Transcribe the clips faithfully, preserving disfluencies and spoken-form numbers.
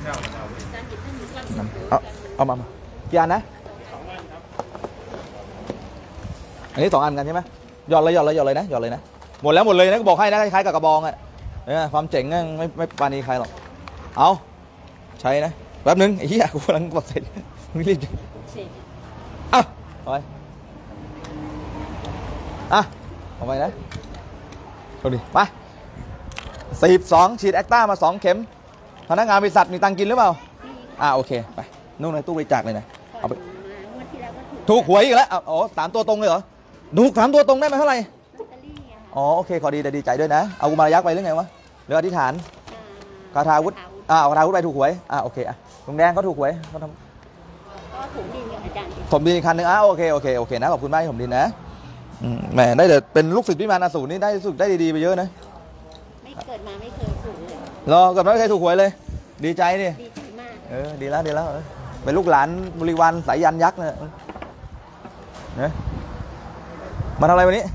เอาเอามากี่อันนะอันนี้สองอันกันใช่ไหมหยอดเลยหยอดเลยหยอดเลยนะหยอดเลยนะหมดแล้วหมดเลยนะก็บอกให้นะคล้ายๆกับกระบองอ่ะเนี่ยความเจ๋งนะไม่ไม่ปานีใครหรอกเอาใช้นะแป๊บนึงไอ้เหี้ยกูกำลังกดเสร็จมึงรีบอ่ะเอาไปอ่ะเอาไปนะเอาดิไปสี่สิบสองฉีดแอคต้ามาสองเข็มพนักงานบริษัทมีตังกินหรือเปล่าอ่ะโอเคไปนู่นในตู้บริจาคเลยนะเอาไปถูกหวยอีกแล้วอ๋อสามตัวตรงเลยเหรอถูกสามตัวตรงได้ไหมเท่าไหร่อ๋อโอเคขอดีแต่ดีใจด้วยนะเอากุมารยักษ์ไปหรือไงวะหรืออธิษฐานคาถาวุฒิอ่าคาถาวุฒิไปถูกหวยอ่าโอเคอ่ะลุงแดงเขาถูกหวยเขาทำก็ถมดินกับอาจารย์ถมดินคันหนึ่งอ่ะโอเคโอเคโอเคนะขอบคุณมากที่ถมดินนะแหมได้เดี๋ยวเป็นลูกศิษย์พิมานอสูรนี่ได้สุดได้ดีๆไปเยอะนะไม่เกิดมาไม่เคยถูกเลยรอเกิดมาไม่เคยถูกหวยเลยดีใจดิดีใจมากเออดีแล้วดีแล้วเป็นลูกหลานบริวารสายยันยักษ์เนี่ยเนี่ยมาทำอะไรวันนี้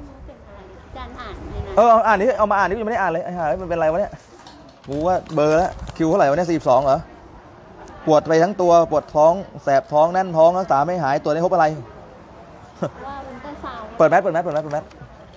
เอออ่านนี่เอามาอ่านนี่ยังไม่ได้อ่านเลยไอ้ห่ามันเป็นอะไรวะเนี่ยกูว่าเบอร์แล้วคิวเท่าไหร่วะเนี่ยสี่สิบสองเหรอปวดไปทั้งตัวปวดท้องแสบท้องแน่นท้องรักษาไม่หายตัวนี้พบอะไรเปิดแมสเปิดแมสเปิดแมสเปิดแมส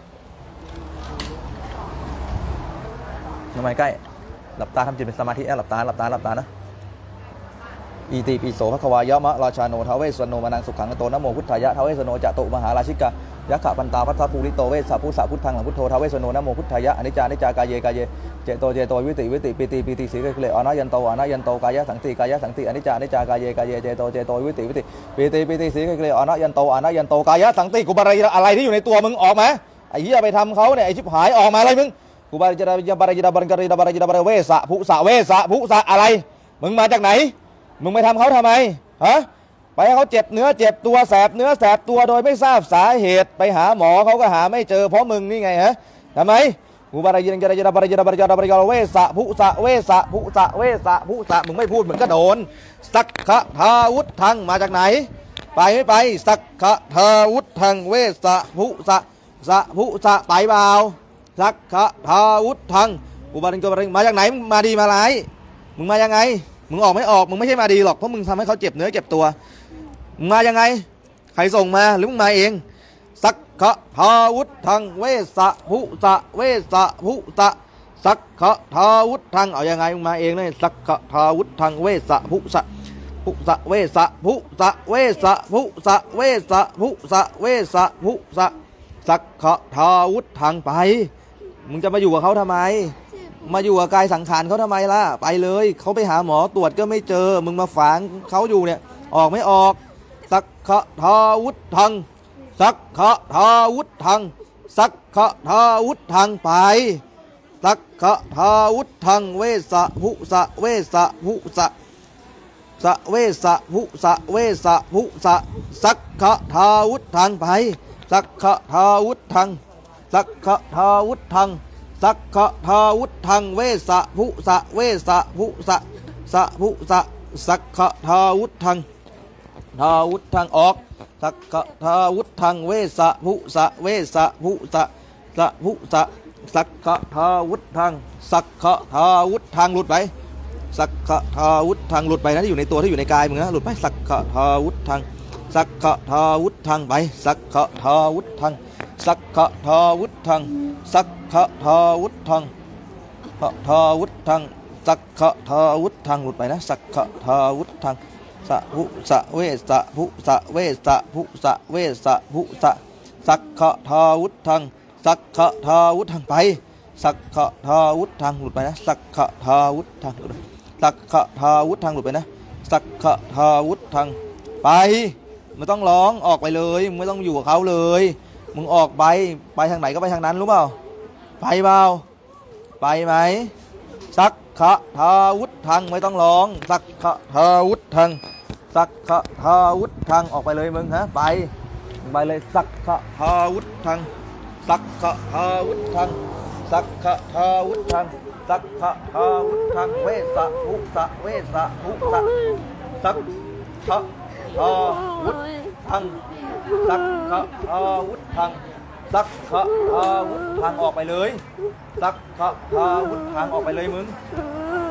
ทำไมใกล้หลับตาทำจิตเป็นสมาธิหลับตาหลับตาหลับตานะอีติปิโสภควายะมะราชาโนทาวเวสโนมานังสุขังโตนะโมพุทธายะทาวเวสโนจะโตมหาราชิกายะขะปันตาพัทธภูริโตเวสสะพุทธะพุทธังหลังพุทโธทาวเวสโนนะโมพุทธายะอนิจจานิจจากายเยกายเยเจโตเจโตวิติวิติปิติปิติสีเกเลอนายันโตอนายันโตกายะสังติกายะสังติอนิจจานิจจากายเยกายเยเจโตเจโตวิติวิติปิติปิติสีเกเลอนายันโตอนายันโตกายะสังติกูบารีอะไรที่อยู่ในตัวมึงออกมาไอ้เหี้ยไปทำเขาเนี่ยไอ้ชิบหายออกมาอะไรมึงกูบารีจะบารีจะบารีจะบารีจะบารีเวสะภุสะเวสะภุสะอะไรมึงมาจากไหนมึงไปทำเขาทำไมฮะไปให้เขาเจ็บเนื้อเจ็บตัวแสบเนื้อแสบตัวโดยไม่ทราบสาเหตุไปหาหมอเขาก็หาไม่เจอเพราะมึงนี่ไงฮะทำไมกูบารียังจะจะบารีจะบารีจะบารีเวสะภุสะเวสะภุสะเวสะภุสะมึงไม่พูดมึงก็โดนสักขะทาวุฒทังมาจากไหนไปไม่ไปสักขะทาวุฒทังเวสะภุสะสะภุสะไปเปล่าสักขะทาวุฒทังกูบารีจะบารีมาจากไหนมาดีมาร้ายมึงมายังไงมึงออกไม่ออกมึงไม่ใช่มาดีหรอกเพราะมึงทำให้เขาเจ็บเนื้อเจ็บตัวมึงมายังไงใครส่งมาหรือมึงมาเองสักขะทาวุฒทังเวสะภุสะเวสะภุสะสักขะทาวุฒทังเอายังไงมึงมาเองเลยสักขะทาวุฒทังเวสะภุสะภุสะเวสะภุสะเวสะภุสะเวสะภุสะเวสะภุสะสักขะทาวุฒทังไปมึงจะมาอยู่กับเขาทำไมมาอยู่กับกายสังขารเขาทำไมล่ะไปเลยเขาไปหาหมอตรวจก็ไม่เจอมึงมาฝังเขาอยู่เนี่ยออกไม่ออกสักขะทาวุฒทังสักขะทาวุฒทังสักขะทาวุฒทังไปสักขะทาวุฒทังเวสะภุสะเวสะภุสะสะเวสะภุสะเวสะภุสะสักขะทาวุฒทังไปสักขะทาวุฒทังสักขะทาวุฒทังสักขะทาวุฒทังเวสะภุสะเวสะภุสะสะภุสะสักขะทาวุฒทังทาวุฒทังออกสักขะทาวุฒทังเวสะภุสะเวสะภุสะสะภุสะสักขะทาวุฒทังสักขะทาวุฒทังหลุดไปสักขะทาวุฒทังหลุดไปนะที่อยู่ในตัวที่อยู่ในกายมึงนะหลุดไปสักขะทาวุฒทังสักขะทาวุฒทังไปสักขะทาวุฒทังสักขะทาวุฒทังสักขะทาวุฒทังทาวุฒทังสักขะทาวุฒทังหลุดไปนะสักขะทาวุฒทังสะภุสะเวสะภุสะเวสะภุสะเวสะภุสะสักขะทาวุฒทังสักขะทาวุฒทังไปสักขะทาวุฒทังหลุดไปนะสักขะทาวุฒทังสักขะทาวุฒทังหลุดไปนะสักขะทาวุฒทังไปไม่ต้องร้องออกไปเลยไม่ต้องอยู่กับเขาเลยมึงออกไปไปทางไหนก็ไปทางนั้นรู้เปล่าไปเปล่าไปไหมสักขะทาวุฒทังไม่ต้องร้องสักขะทาวุฒทังสักขะทาวุฒทังออกไปเลยมึงฮะไปไปเลยสักขะทาวุฒทังสักขะทาวุฒทังสักขะทาวุฒทังสักขะทาวุฒทังเวสะภุสะเวสะภุสะสักขะทาวุฒทังสักขะทาวุฒทังสักขะทาวุฒทังออกไปเลยสักขะทาวุฒทังออกไปเลยมึงมึง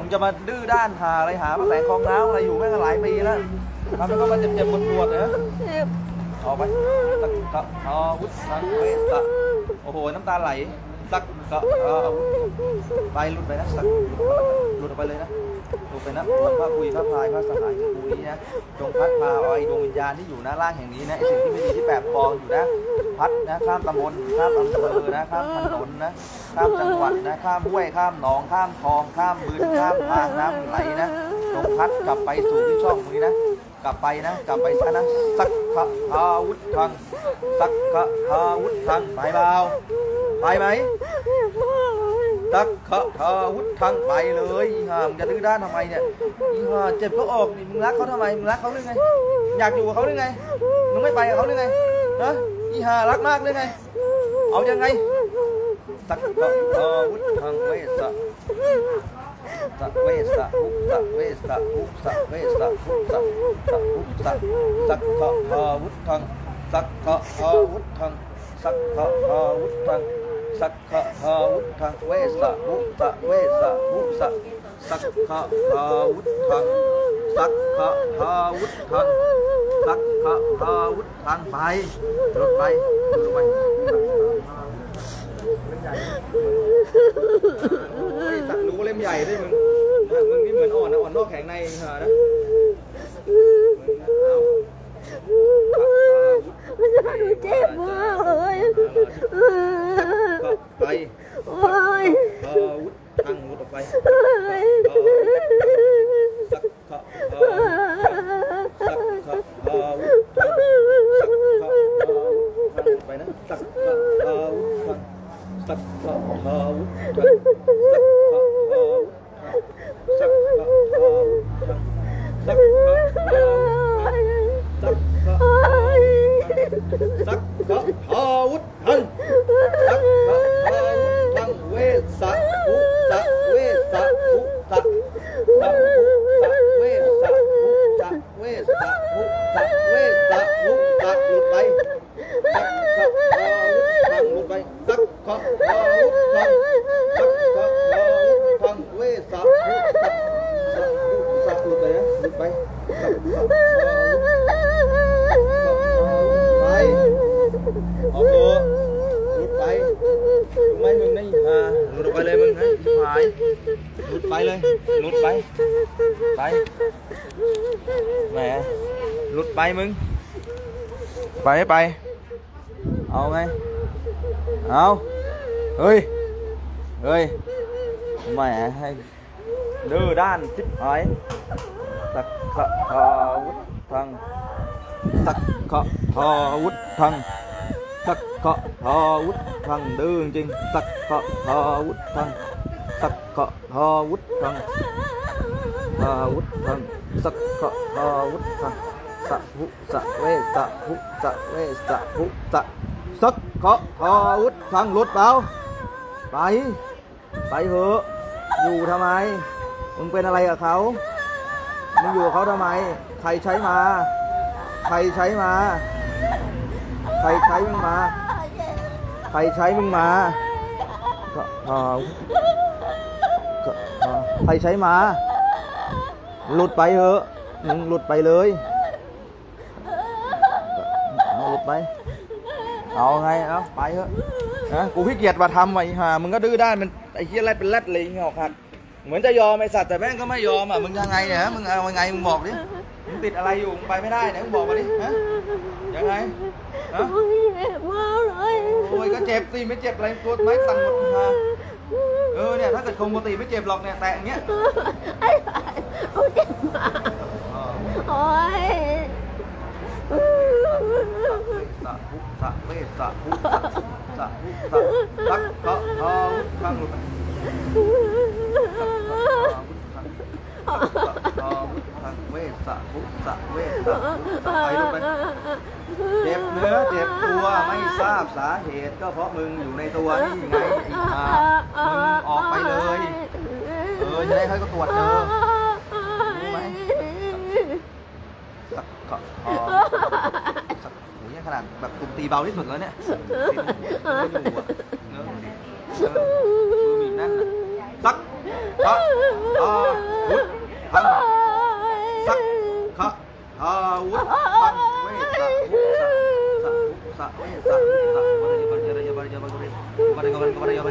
จะมาดื้อด้านหาอะไรหามาแสงคลองน้ำอะไรอยู่แม่งหลายปีแล้วทำให้เขามาเจ็บๆปวดๆนะออกไปสักกะอาวุธสักเวสะโอ้โหน้ำตาไหลสักกะอาวุธไปหลุดไปนะสักหลุดออกไปเลยนะหลุดไปนะองค์พระคุยพระพายพระสหายของกูนี้นะจงพัดพาเอาไอ้ดวงวิญญาณที่อยู่หน้าล่างแห่งนี้นะไอ้สิ่งที่ไม่ดีที่แปลกปลอมอยู่นะพัดนะข้ามตำบลข้ามอำเภอนะข้ามถนนนะข้ามจังหวัดนะข้ามห้วยข้ามหนองข้ามคลองข้ามบึงข้ามทางน้ำไหลนะจงพัดกลับไปสู่ที่ช่องนี้นะกลับไปนะกลับไปซะนะสักขะอาวุธทังสักขะอาวุธทังไปเปล่าไปไหมสักขะอาวุธทังไปเลยอีห่ามึงจะดื้อด้านทำไมเนี่ยอีห่าเจ็บก็ออกนี่มึงรักเขาทำไมมึงรักเขาหรือไงอยากอยู่กับเขาหรือไงมึงไม่ไปกับเขาหรือไงนะอีห่ารักมากหรือไงเอายังไงสักขะอาวุธทังเวสะสักเวสะหุสักเวสะหุสักเวสะหุสักสักหุสักสักขะอาวุธทังสักขะอาวุธทังสักขะอาวุธทังสักขะอาวุธทังเวสะหุสักเวสะหุสักสักขะอาวุธทังสักขะอาวุธทังสักขะอาวุธทังไปลดไปลดไปสักรู้เล่มใหญ่ด้วยมึงมึงนี่เหมือนอ่อนนะอ่อนนอกแข็งในหานะเจ็บมากเลยไปอาวุธทังวุธออกไปสักขะสักขะอาวุธทังสักขะอาวุธทังไปนะสักขะอาวุธทังสักขะอาวุธทังสักขะอาวุธทังสักขะอาวุธทังสักขะอาวุธทังสักขะอาวุธทังสักขะอาวุธทังเวสะหุสักเวสะหุสักสักหุสักเวสะหุสักเวสะหุสักเวสะหุสักหลุดไปสักขะอาวุธทังหลุดไปสักขะอาวุธทังสักขะอาวุธทังเวสะหุสักสักหุสักหลุดไปนะหลุดไปสักขะอาวุธไปออกตัวหลุดไปมึงไม่มึงนี่อ่าหลุดไปเลยมึงให้หายหลุดไปเลยหลุดไปไปแหมหลุดไปมึงไปไม่ไปเอาไงเอาเฮ้ยเฮ้ยแหมให้ดื้อด้านชิบหายสักขะอาวุธทังสักขะอาวุธทังสักขะอาวุธทังดื้อจริงสักขะอาวุธทังสักขะอาวุธทังอาวุธทังสักขะอาวุธทังสักหุสักเวสักหุสักเวสักหุสักสักขะอาวุธทังหลุดเปล่าไปไปเถอะอยู่ทำไมมึงเป็นอะไรกับเขามึงอยู่กับเขาทำไมใครใช้มาใครใช้มาใครใช้มึงมาใครใช้มึงมาก็พอก็พอใครใช้มาหลุดไปเถอะมึงหลุดไปเลยเอาหลุดไปเอาไงเอาไปเถอะนะกูขี้เกียจมาทำไอ้ห่ามึงก็ดื้อด้านมันไอ้เหี้ยอะไรเป็นแรดเลยเงี้ยออกหักเหมือนจะยอมไอ้สัตว์แต่แม่งก็ไม่ยอมอ่ะมึงยังไงเนี่ยมึงเอายังไงมึงบอกดิมึงติดอะไรอยู่มึงไปไม่ได้เนี่ยมึงบอกมาดิฮะยังไงฮะเจ็บมากเลยโอ้ยก็เจ็บสิไม่เจ็บอะไรตัวไม้สั่นหมดฮะเออเนี่ยถ้าเกิดคงปกติไม่เจ็บหรอกเนี่ยแตะอย่างเงี้ยไอ้เจ็บมากโอ้ยสะหุสะเวสะหุสะสะหุสะสักขะอาวุธทังหลุดอาวุธทังเวสะหุสะเวสะหุสะไปลงไปเจ็บเนื้อเจ็บตัวไม่ทราบสาเหตุก็เพราะมึงอยู่ในตัวนี่ไงอีกอ่ะมึงออกไปเลยเออจะได้ให้เขาตรวจเจอรู้ไหมสักขะอาสักโอ้ยขนาดแบบตุ่มตีเบาที่สุดแล้วเนี่ยไม่อยู่อ่ะเนื้อเออมือมีนั่นสักขะอา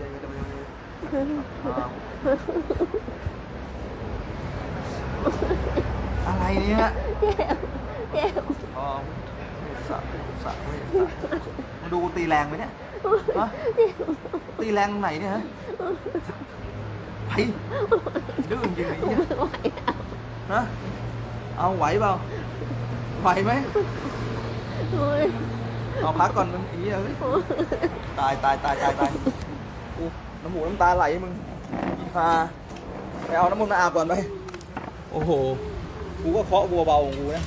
อะไรเนี่ยเจ็บเจ็บอ๋อสะสะมาดูตีแรงไหมเนี่ยฮะตีแรงตรงไหนเนี่ยฮะไปดื้อจริงๆไอ้เนี่ยไม่ไหวแล้วฮะเอาไหวเปล่าไหวไหมโอ้ยเอาพักก่อนมึงอีเอ้ยตายตายตายตายตายกูน้ำหมูน้ำตาไหลมึงอีพาไปเอาน้ำมันต์มาอาบก่อนไปโอ้โหกูก็เคาะบัวเบาของกูนะ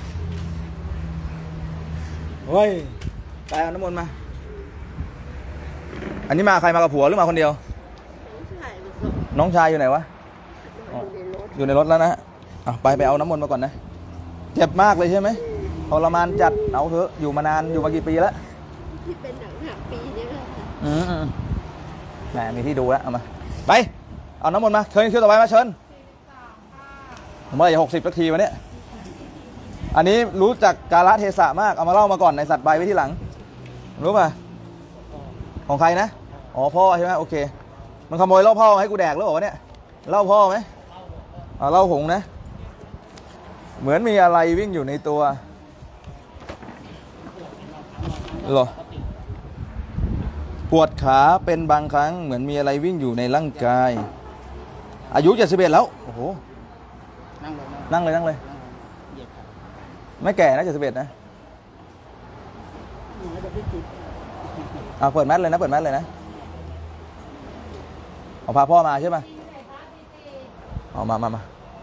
เฮ้ยไปเอาน้ำมันต์มาอันนี้มาใครมากับผัวหรือมาคนเดียวใช่ไปส่งน้องชายอยู่ไหนวะอยู่ในรถอยู่ในรถแล้วนะอ่ะไปไปเอาน้ำมนต์มาก่อนนะเจ็บมากเลยใช่ไหมทรมานจัดเอาเถอะอยู่มานานอยู่มากี่ปีแล้วที่เป็นหนังหักปีนี่แหละค่ะอืมอืมแหมมีที่ดูแล้วเอามาไปเอาน้ำมนต์มาเชิญคิวต่อไปมาเชิญผมว่าอย่าหกสิบสักทีวันนี้อันนี้รู้จักกาลเทศะมากเอามาเล่ามาก่อนในสัตว์ใบไว้ที่หลังรู้ป่ะของใครนะอ๋อพ่อใช่ไหมโอเคมันขโมยเหล้าพ่อให้กูแดกแล้วเหรอวะเนี่ยเหล้าพ่อไหมอ๋อเหล้าหงนะเหมือนมีอะไรวิ่งอยู่ในตัวหรอปวดขาเป็นบางครั้งเหมือนมีอะไรวิ่งอยู่ในร่างกายอายุเจ็ดสิบเอ็ดแล้วโอ้โหนั่งเลยนั่งเลยไม่แก่นะเจ็ดสิบเอ็ดนะอ่าเปิดแมสเลยนะเปิดแมสเลยนะเอาพาพ่อมาใช่ไหมเอามามามา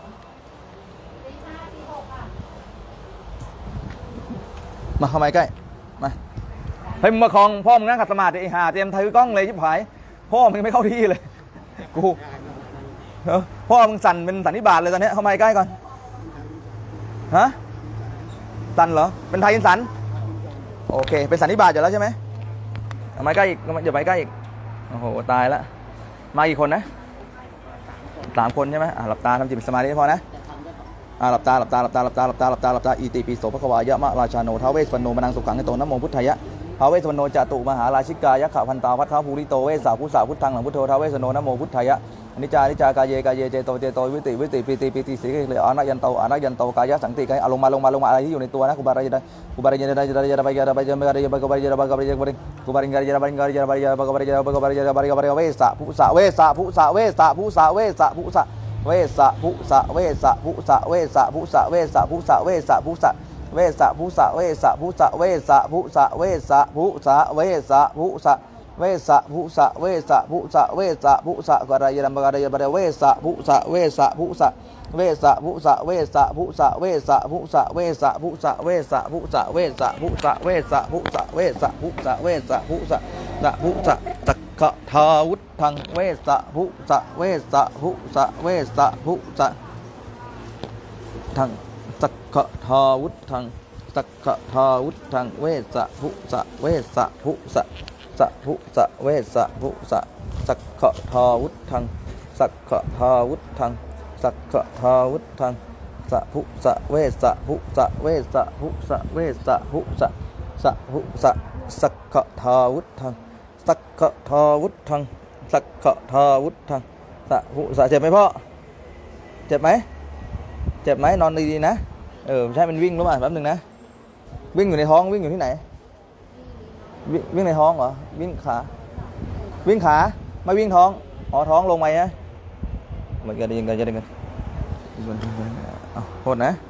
มาเข้ามาใกล้มาเฮ้ยมึงมาคลองพ่อมึงนั่งขัดสมาธิไอ้ห่าเตรียมถือกล้องเลยชิบหายพ่อมึงไม่เข้าที่เลยกูเออพ่อมึงสั่นเป็นสันนิบาตเลยตอนนี้เข้ามาใกล้ก่อนฮะสั่นเหรอเป็นไทยสันโอเคเป็นสันนิบาตอยู่แล้วใช่ไหมเอามาใกล้อีกอย่าไปใกล้อีกโอ้โหตายแล้วมากี่คนนะสามคนใช่ไหมอ่ะหลับตาทำจิตเป็นสมาธิพอนะอ่าหลับตาหลับตาหลับตาหลับตาหลับตาหลับตาหลับตาอิติปิโสภควายะมะราชาโนท้าวเวสสวรรณโนมนังสุขังให้โตนะโมพุทธายะท้าวเวสสวรรณโนจตุมหาราชิกายะขะพันตาวัฏฐาภูริโตเวสสาพุสาพุทธังหลังพุทโธท้าวเวสสวรรณโนนะโมพุทธายะอนิจจานิจจากายเยกายเยเจโตเจโตวิติวิติปิติปิติสีเลยอานายันโตอานายันโตกายะสังติกายเอาลงมาลงมาลงมาอะไรที่อยู่ในตัวนะกุบาระยะกุบาระยะได้ได้ได้ไปยะไปยะไปยะไปกุบาระยะไปกุบาระยะไปกุบาระยะไปกุบาระยะไปกุบาระยะไปกุบาระยะไปกุบาระยะไปกุบาระยะเวสะพุสะเวสะพุสะเวสะพุสะเวสะพุสะเวสะพุสะเวสะพุสะเวสะพุสะเวสะพุสะเวสะพุสะเวสะพุสะเวสะพุสะเวสะพุสะเวสะพุสะเวสะพุสะเวสะพุสะเวสะพุสะเวสะพุสะกะระยะมะกะระยะบะเวสะพุสะเวสะพุสะเวสะพุสะเวสะพุสะเวสะพุสะเวสะพุสะเวสะพุสะเวสะพุสะเวสะพุสะเวสะพุสะเวสะพุสะนะพุสะตักกะทาวุธังเวสะพุสะเวสะพุสะเวสะพุสะทังตักกะทาวุธังตักกะทาวุธังเวสะพุสะเวสะพุสะสัพพุสะเวสะพุสะสักขะทาวุธังสักขะทาวุธังสักขะทาวุธังสัพพุสะเวสะพุสะเวสะพุสะเวสะพุสะสัพพุสะสักขะทาวุธังสักขะทาวุธังสักขะทาวุธังสัพพุสะเจ็บไหมพ่อเจ็บไหมเจ็บไหมนอนดีๆนะเออใช่มันวิ่งรู้ป่ะแป๊บนึงนะวิ่งอยู่ในท้องวิ่งอยู่ที่ไหนวิ่งในท้องเหรอวิ่งขาวิ่งขาไม่วิ่งท้องอ๋อท้องลงไปนะเหมือนกันยังไงจะได้กันโทษนะ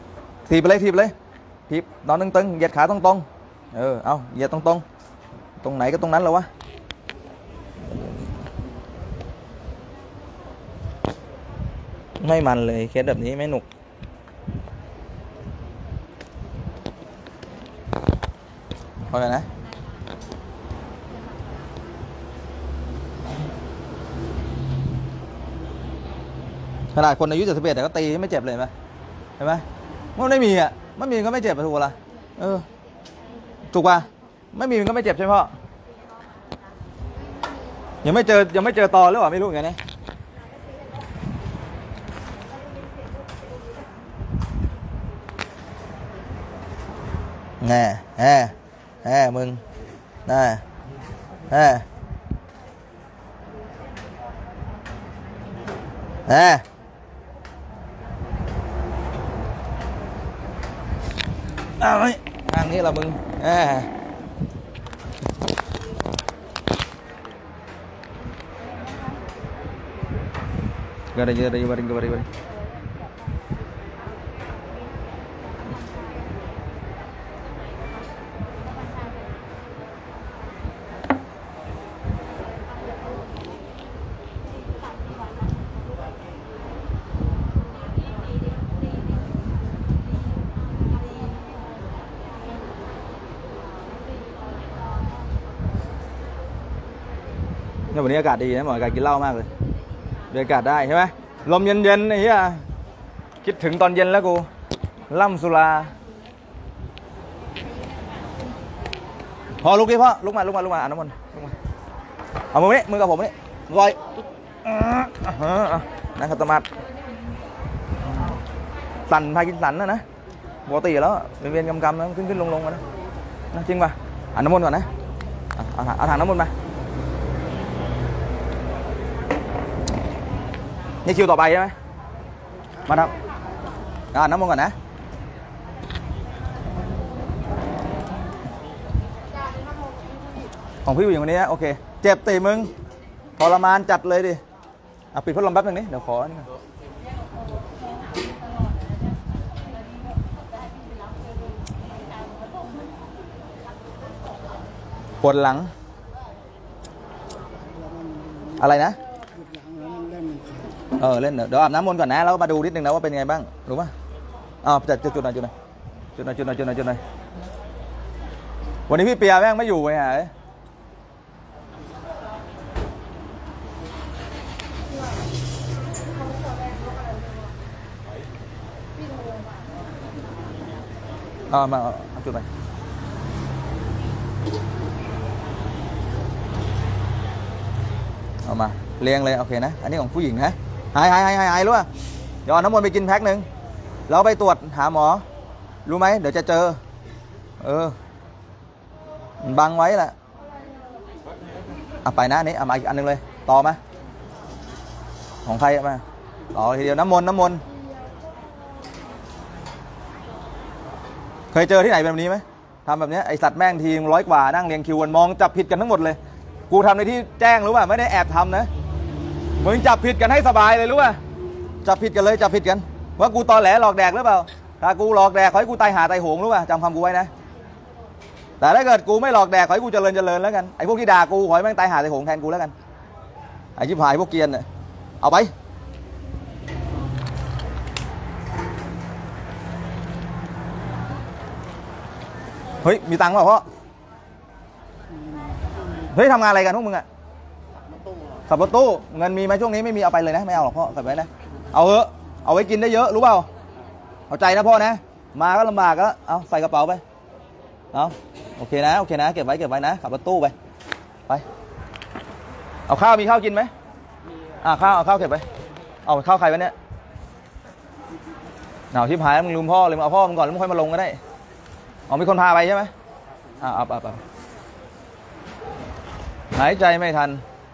ถีบไปเลยถีบไปเลยถีบนอนตึงๆเหยียดขาตรงๆเออเอาเหยียดตรงๆตรงไหนก็ตรงนั้นเลยวะไม่มันเลยเคสแบบนี้ไม่หนุกพอแล้วนะขนาดคนอายุเจ็ดสิบเอ็ดแต่ก็ตีไม่เจ็บเลยไหมเห็นไหมมันไม่มีอ่ะไม่มีก็ไม่เจ็บถูกละเออถูกป่ะไม่มีมันก็ไม่เจ็บใช่ไหมพ่อยังไม่เจอยังไม่เจอตอหรือเปล่าไม่รู้เหมือนกันเนี่ยแน่แน่แน่มึงแน่แน่แน่เอาไว้ทางนี้ละมึงแน่กระดิ่งกระดิ่งกระดิ่งกระดิ่งเนี่ยวันนี้อากาศดีนะหมออากาศกินเหล้ามากเลยบรรยากาศได้ใช่ไหมลมเย็นๆไอ้เหี้ยคิดถึงตอนเย็นแล้วกูล่ำสุราพอลุกดิพ่อลุกมาลุกมาลุกมาอ่านน้ำมนต์ลุกมาเอามือนี้มือกับผมนี่ลอยนะครับตมัดสั่นพากินสั่นนะนะปกติแล้วเวียนๆกำๆนะขึ้นขึ้นลงลงกันนะนะจริงป่ะอ่านน้ำมนต์ก่อนนะเอาเอาถังน้ำมนต์มานี่คิวต่อไปใช่ไหมมาครับอ่าน้ำมันก่อนนะของพี่ผู้หญิงคนนี้โอเคเจ็บตีมึงทรมานจัดเลยดิเอาปิดพัดลมแป๊บนึงนี่เดี๋ยวขอนี่ปวดหลังอะไรนะเออเล่นเดี๋ยวอาบน้ำมนต์ก่อนนะแล้วมาดูนิดนึงนะว่าเป็นไงบ้างรู้ป่ะอ้าวจัดจุดหน่อยจุดหน่อยจุดหน่อยจุดหน่อยจุดหน่อยจุดหน่อยวันนี้พี่เปียแม่งไม่อยู่ไงฮะเอามาเอาจุดหน่อยเอามาเรียงเลยโอเคนะอันนี้ของผู้หญิงนะหายหายหายหายหายรู้ป่ะเดี๋ยวน้ำมนต์ไปกินแพ็คหนึ่งแล้วไปตรวจหาหมอรู้ไหมเดี๋ยวจะเจอเออบังไว้แหละเอาไปนะนี่เอามาอีกอันนึงเลยต่อมาของใครมาต่อทีเดียวน้ำมนต์น้ำมนต์เคยเจอที่ไหนแบบนี้ไหมทำแบบนี้ไอสัตว์แม่งทีร้อยกว่านั่งเรียงคิววันมองจับผิดกันทั้งหมดเลยกูทำในที่แจ้งรู้ป่ะไม่ได้แอบทำนะมึงจับผิดกันให้สบายเลยรู้ป่ะจับผิดกันเลยจับผิดกันว่ากูตอแหลหลอกแดกหรือเปล่าถ้ากูหลอกแดกขอให้กูตายหาตายโหงรู้ป่ะจำคำกูไว้นะแต่ถ้าเกิดกูไม่หลอกแดกขอให้กูเจริญเจริญแล้วกันไอ้พวกที่ด่ากูขอให้แม่งตายหาตายโหงแทนกูแล้วกันไอ้ชิบหายพวกเกียร์เนี่ยเอาไปเฮ้ยมีตังค์เปล่าพ่อเฮ้ยทำงานอะไรกันพวกมึงอะขับรถตู้เงินมีไหมช่วงนี้ไม่มีเอาไปเลยนะไม่เอาหรอกพ่อเก็บไว้นะเอาเถอะเอาไว้กินได้เยอะรู้เปล่าเอาใจนะพ่อนะมาก็ลำบากก็เอาใส่กระเป๋าไปเอาโอเคนะโอเคนะเก็บไว้เก็บไว้นะขับรถตู้ไปไปเอาข้าวมีข้าวกินไหมอ่าข้าวเอาข้าวเก็บไปเอาข้าวใครวะเนี่ยหนาวชิบหายมึงลืมพ่อเลยมึงเอาพ่อมึงก่อนแล้วมึงค่อยมาลงก็ได้เอามีคนพาไปใช่ไหมอ่าเอาไปไปหายใจไม่ทัน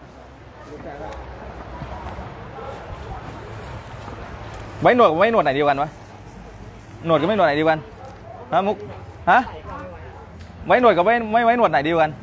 ไว้หนวดกับไว้หนวดไหนดีกันวะหนวดกับไม่หนวดไหนดีกันฮะมุกฮะไว้หนวดกับไว้ไม่ไว้หนวดไหนดีกัน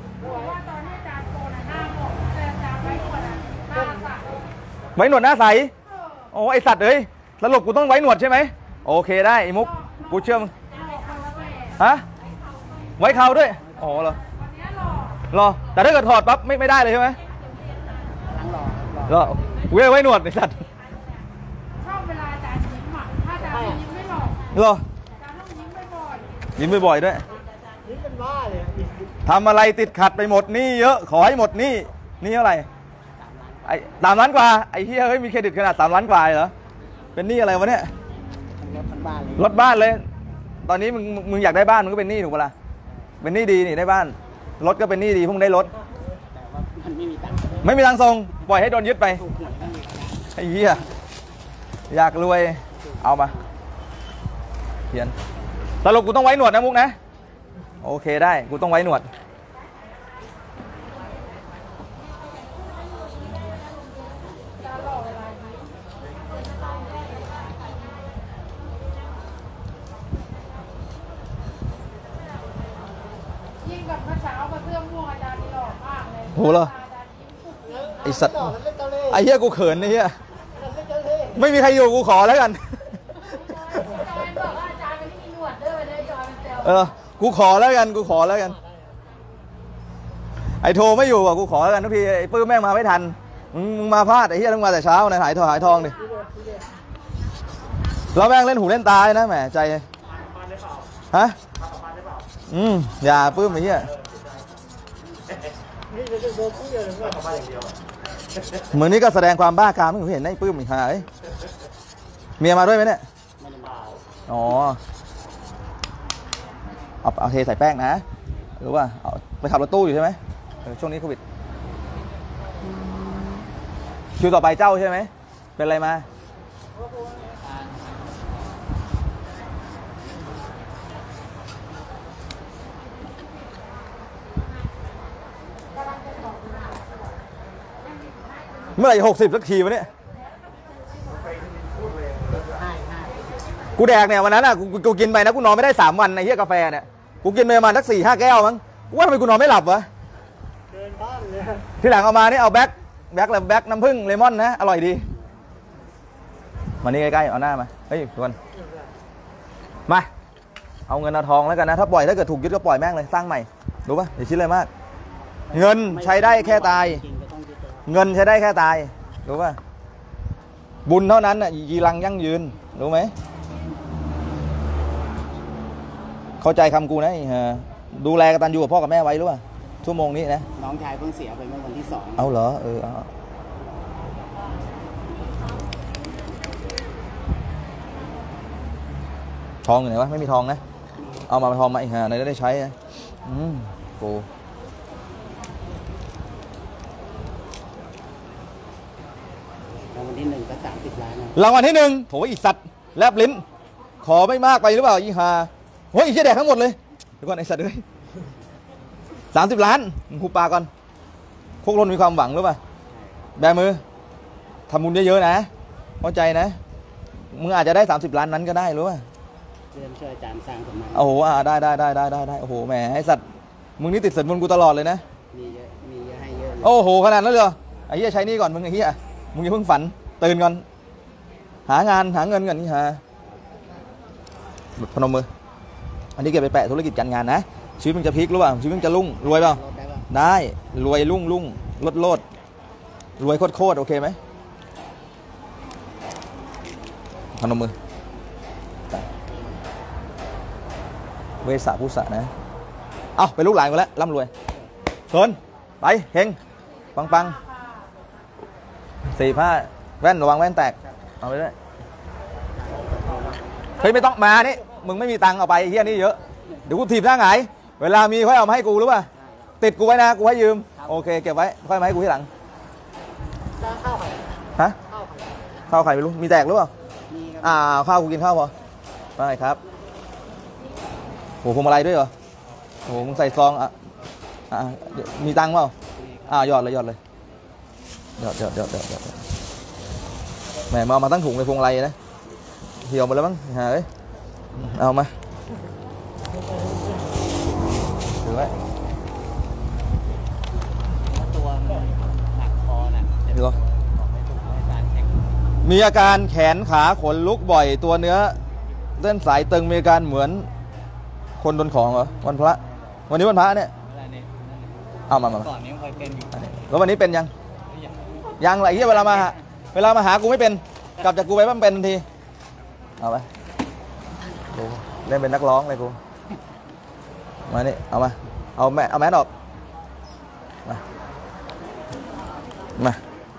ไว้หนวดหน้าใสโอ้ไอสัตว์เอ้ยสรุปกูต้องไว้หนวดใช่ไหมโอเคได้ไอมุกกูเชื่อมึงฮะไว้เขาด้วยอ๋อเหรอรอแต่ถ้าเกิดถอดปั๊บไม่ไม่ได้เลยใช่ไหมรอเว้ยไว้หนวดไอ้สัตว์ชอบเวลาอาจารย์ยิ้มอ่ะถ้าอาจารย์ยิ้มไม่หลอกรออาจารย์ต้องยิ้มบ่อยยิ้มบ่อยๆด้วยนี่เป็นบ้าเลยทำอะไรติดขัดไปหมดหนี่เยอะขอให้หมดหนี่นี่เท่าไหร่ไอ้สามล้านกว่าไอ้เฮียเฮ้ยมีเครดิตขนาดสามล้านกว่าเหรอเป็นหนี้อะไรวะเนี่ยรถบ้านเลยรถบ้านเลย ตอนนี้มึงมึงอยากได้บ้านมึงก็เป็นหนี้ถูกปะล่ะเป็นหนี้ดีนี่ได้บ้านรถก็เป็นหนี้ดีเพิ่งได้รถแต่ว่ามันไม่มีตังค์ไม่มีทางส่งปล่อยให้โดนยึดไปถูกหวยไม่มีไอ้เหี้ยอยากรวยเอามาเขียนสรุปกูต้องไว้หนวดนะมุกนะโอเคได้กูต้องไว้หนวดๆยิ่งกับเมื่อเช้ามาเสื้อม่วงอาจารย์นี่หล่อมากเลยโหเหรอไอสัตว์ไอเหี้ยกูเขินไอเหี้ยไม่มีใครอยู่กูขอแล้วกันจอยบอกว่าอาจารย์มันไม่มีหนวดด้วยเลยจอยมันเซลเออกูขอแล้วกันกูขอแล้วกันไอโทรไม่อยู่อ่ะกูขอแล้วกันทุกทีไอปื้มแม่งมาไม่ทันมึงมึงมาพลาดไอเหี้ยต้องมาแต่เช้านะหายทองหายทองดิเราแม่งเล่นหูเล่นตานะแหมใจฮะอืมอย่าปื้มไอเหี้ยเหมือนนี้ก็แสดงความบ้ากามไม่เห็นไอ้ปื้มอีกหายเมียมาด้วยไหมเนี่ยอ๋อเอาเอาเทใส่แป้งนะหรือว่าเอาไปขับรถตู้อยู่ใช่ไหมช่วงนี้โควิดคิวต่อไปเจ้าใช่ไหมเป็นอะไรมาเมื่อไหร่หกสิบสักทีวะเนี่ยกูแดกเนี่ยวันนั้นอ่ะกูกูกินไปนะกูนอนไม่ได้สามวันในเฮียกาแฟเนี่ยกูกินไปประมาณสักสี่ห้าแก้วมั้งกูว่าทำไมกูนอนไม่หลับวะเกินบ้านเลยที่หลังเอามานี่เอาแบ็คแบ็คอะไรแบ็คน้ำผึ้งเลมอนนะอร่อยดีมานี่ใกล้ๆเอาหน้ามาเฮ้ยทุกคนมาเอาเงินเอาทองแล้วกันนะถ้าปล่อยถ้าเกิดถูกยึดก็ปล่อยแม่งเลยสร้างใหม่รู้ป่ะอย่าคิดเลยมากเงินใช้ได้แค่ตายเงินใช้ได้แค่ตายรู้ป่ะบุญเท่านั้นน่ะยีรังยั่งยืนรู้ไหมเข้าใจคำกูนะฮะดูแลกตัญญูกับพ่อกับแม่ไว้รู้ป่ะชั่วโมงนี้นะน้องชายเพิ่งเสียไปเมื่อวันที่สองเอาเหรอเออเอาทองอยู่ไหนวะไม่มีทองนะเอามาทองมาอีกฮะในได้ใช้นะอืมโกรางวัลที่หนึ่งก็สามสิบล้านรางวัลที่หนึ่งโถอีสัตว์แลบลิ้นขอไม่มากไปหรือเปล่าอีฮาโอ้ยอีเชี่ยแดกทั้งหมดเลยเดี๋ยวก่อนไอสัตว์เลยสามสิบล้านคูปาก่อนพวกเรามีความหวังหรือเปล่าแบมือทำบุญเยอะๆนะเข้าใจนะมึงอาจจะได้สามสิบล้านนั้นก็ได้รู้ป่ะเรื่องช่วยอาจารย์สร้างสมมาโอ้โหอ่าได้ได้ได้ได้ได้โอ้โหแหมไอสัตว์มึงนี่ติดสินบนกูตลอดเลยนะมีเยอะมีเยอะให้เยอะโอ้โหขนาดนั้นเลยไอ้เหี้ยใช้นี่ก่อนมึงไอ้เหี้ยมึงอย่าเพิ่งฝันตื่นก่อนหางานหาเงินก่อนนี่ฮะพนมมืออันนี้เก็บไปแปะธุรกิจการงานนะชีวิตมึงจะพลิกรู้ป่ะชีวิตมึงจะรุ่งรวยเปล่าได้รวยรุ่งรุ่งลดโลดรวยโคตรโคตรโอเคไหมพนมมือเวสาผู้สะนะเอาไปลูกหลานกันแล้วร่ำรวยเชิญไปเฮงปังปังสี่ผ้าแว่นระวังแว่นแตกเอาไปด้วยเฮ้ยไม่ต้องมานี่มึงไม่มีตังค์เอาไปเฮียนี่เยอะเดี๋ยวกูถีบหน้าหงายเวลามีค่อยเอามาให้กูรู้ป่ะติดกูไว้นะกูให้ยืมโอเคเก็บไว้ค่อยมาให้กูทีหลังข้าวไข่ฮะข้าวไข่ไม่รู้มีแตกหรือเปล่าอ่าข้าวกูกินข้าวพอว่าไงครับโหพวงมาลัยด้วยเหรอโหมึงใส่ซองอ่ะอ่ามีตังค์เปล่าอ่าหยอดเลยหยอดเลยหยอดหยอดหยอดหยอดหยอดแหมมามาตั้งถุงเลยพวงมาลัยนะเหี่ยวหมดแล้วมั้งหาเอ้ยเอามาถือไว้ตัวหนักคอน่ะดูมีอาการแขนขาขนลุกบ่อยตัวเนื้อเส้นสายตึงมีอาการเหมือนคนโดนของเหรอวันพระวันนี้วันพระเนี่ยอะไรเนี่ยเอามามามาก่อนนี้มันเคยเป็นอยู่แล้ววันนี้เป็นยัง ยังไรเฮียเวลามาหาเวลามาหากูไม่เป็นกลับจากกูไปมันเป็นทันทีเอาไปดูเล่นเป็นนักร้องเลยกูมานี่เอามาเอาแม่เอาแมสออกมามา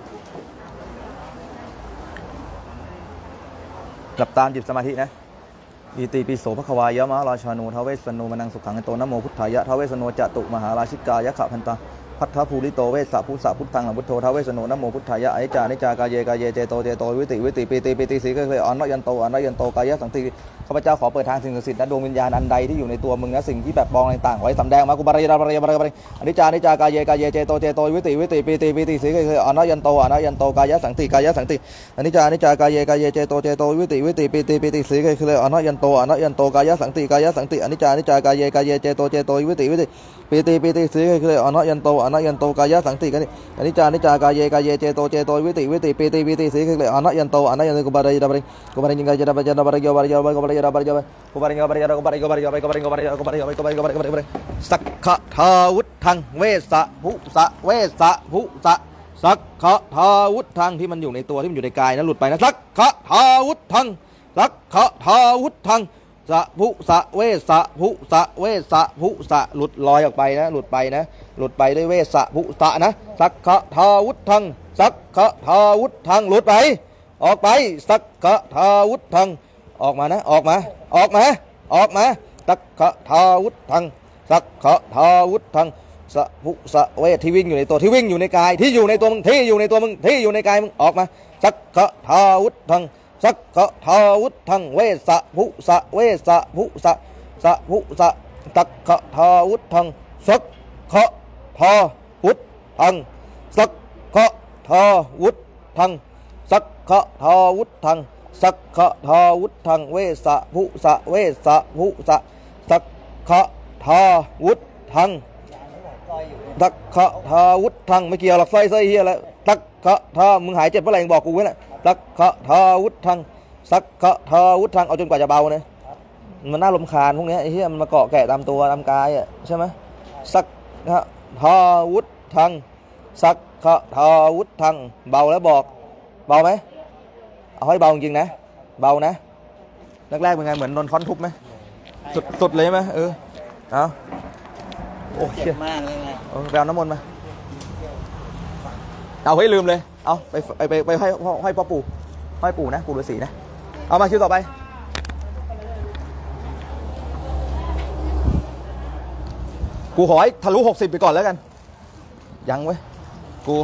หลับตามจิตสมาธินะอิติปิโสภควายะมหาราชาโนทเวสสโนมนังสุขังโตนะโมพุทธายะทเวสโนจตุมหาราชิกายะขะพันตาพัทธภูริโตเวสสะพุสะพุทธังหลังพุทโธทเวสโนนะโมพุทธายะอนิจจานิจจากายเยกายเยเจโตเจโตวิติวิติปีติปีติสีก็เลยอ่อนยันโตอ่อนยันโตกายะสังติข้าพเจ้าขอเปิดทางสิ่งศักดิ์สิทธิ์นะดวงวิญญาณอันใดที่อยู่ในตัวมึงนะสิ่งที่แบบปองต่างๆไว้สำแดงมากุบารยาบารยาบารยาบารยอนิจจานิจจากายเยกายเยเจโตเจโตวิติวิติปีติปีติสีก็เลยอ่อนยันโตอ่อนยันโตกายะสังติกายะสังติอนิจจานิจากายเยกายเยเจโตเจโตวิติวิติปีติปีติสีก็เลยอ่อนยันโตอ่อนยันโตกายะสังติกายะสังติอนิจจานิจากายเยกายเยเจโตเจโตวิติวิติปีติปีติสีก็เลยอ่อนยันโตอ่อนยันโตกายะสังติกันอนิจจานิจากายเยกายเยเจโตเจโตวิติวิติปีติปีติสีก็เลยอ่อนยันโตอ่อนยันโตกุบารยาบารยกุบารยาบารยาบารยาบารยาบารยาบารยาบารยาบารยากุบารยาบารยากุบารยาบารยากุบารยาบารยากุบารยาบารยากุบารยาบารยากุบารยาบารยากุบารยาบารยาสักขะทาวุธังเวสะภุสะเวสะภุสะสักขะทาวุธังที่มันอยู่ในตัวที่มันอยู่ในกายนะหลุดไปนะสักขะทาวุธังสักขะทาวุธังสะภุสะเวสะภุสะเวสะภุสะหลุดลอยออกไปนะหลุดไปนะหลุดไปด้วยเวสะภุสะนะสักขะทาวุธังสักขะทาวุธังหลุดไปออกไปสักขะทาวุธังออกมานะออกมาออกมาออกมาสักขะทาวุธังสักขะทาวุธังสะภุสะเวทที่วิ่งอยู่ในตัวที่วิ่งอยู่ในกายที่อยู่ในตัวมึงที่อยู่ในตัวมึงที่อยู่ในกายมึงออกมาสักขะทาวุธังสักขะทาวุธังเวสะภุสะเวสะภุสะสะภุสะสักขะทาวุธังสักขะทาวุธังสักขะทาวุธังสักขะทาวุธังสักขะทาวุธังเวสะภุสะเวสะภุสะสักขะทาวุธังสักขะทาวุธังไม่เกี่ยวหรอกไส้ไส้เฮียแล้วสักขะทามึงหายเจ็บเมื่อไหร่บอกกูไว้น่ะสักขะทาวุธังสักขะทาวุธังเอาจนกว่าจะเบาเนี่ยมันน่ารำคาญพวกนี้ไอ้เฮียมันมาเกาะแกะตามตัวตามกายอ่ะใช่ไหมสักขะทาวุธังสักขะทาวุธังเบาแล้วบอกเบาไหมเอาให้เบาจริงๆนะเบานะแรกๆเป็นไงเหมือนโดนค้อนทุบไหมสุดสุดเลยไหมเออเอาโอ้เชี่ยมากเลยไงเออไปเอาน้ำมนต์มาเอาให้ลืมเลยเอาไปไปไปไปให้ให้พ่อปู่ให้ปู่นะปู่ฤาษีนะเอามาคิวต่อไปกูขอให้ทะลุหกสิบไปก่อนแล้วกันยังเว้ยกู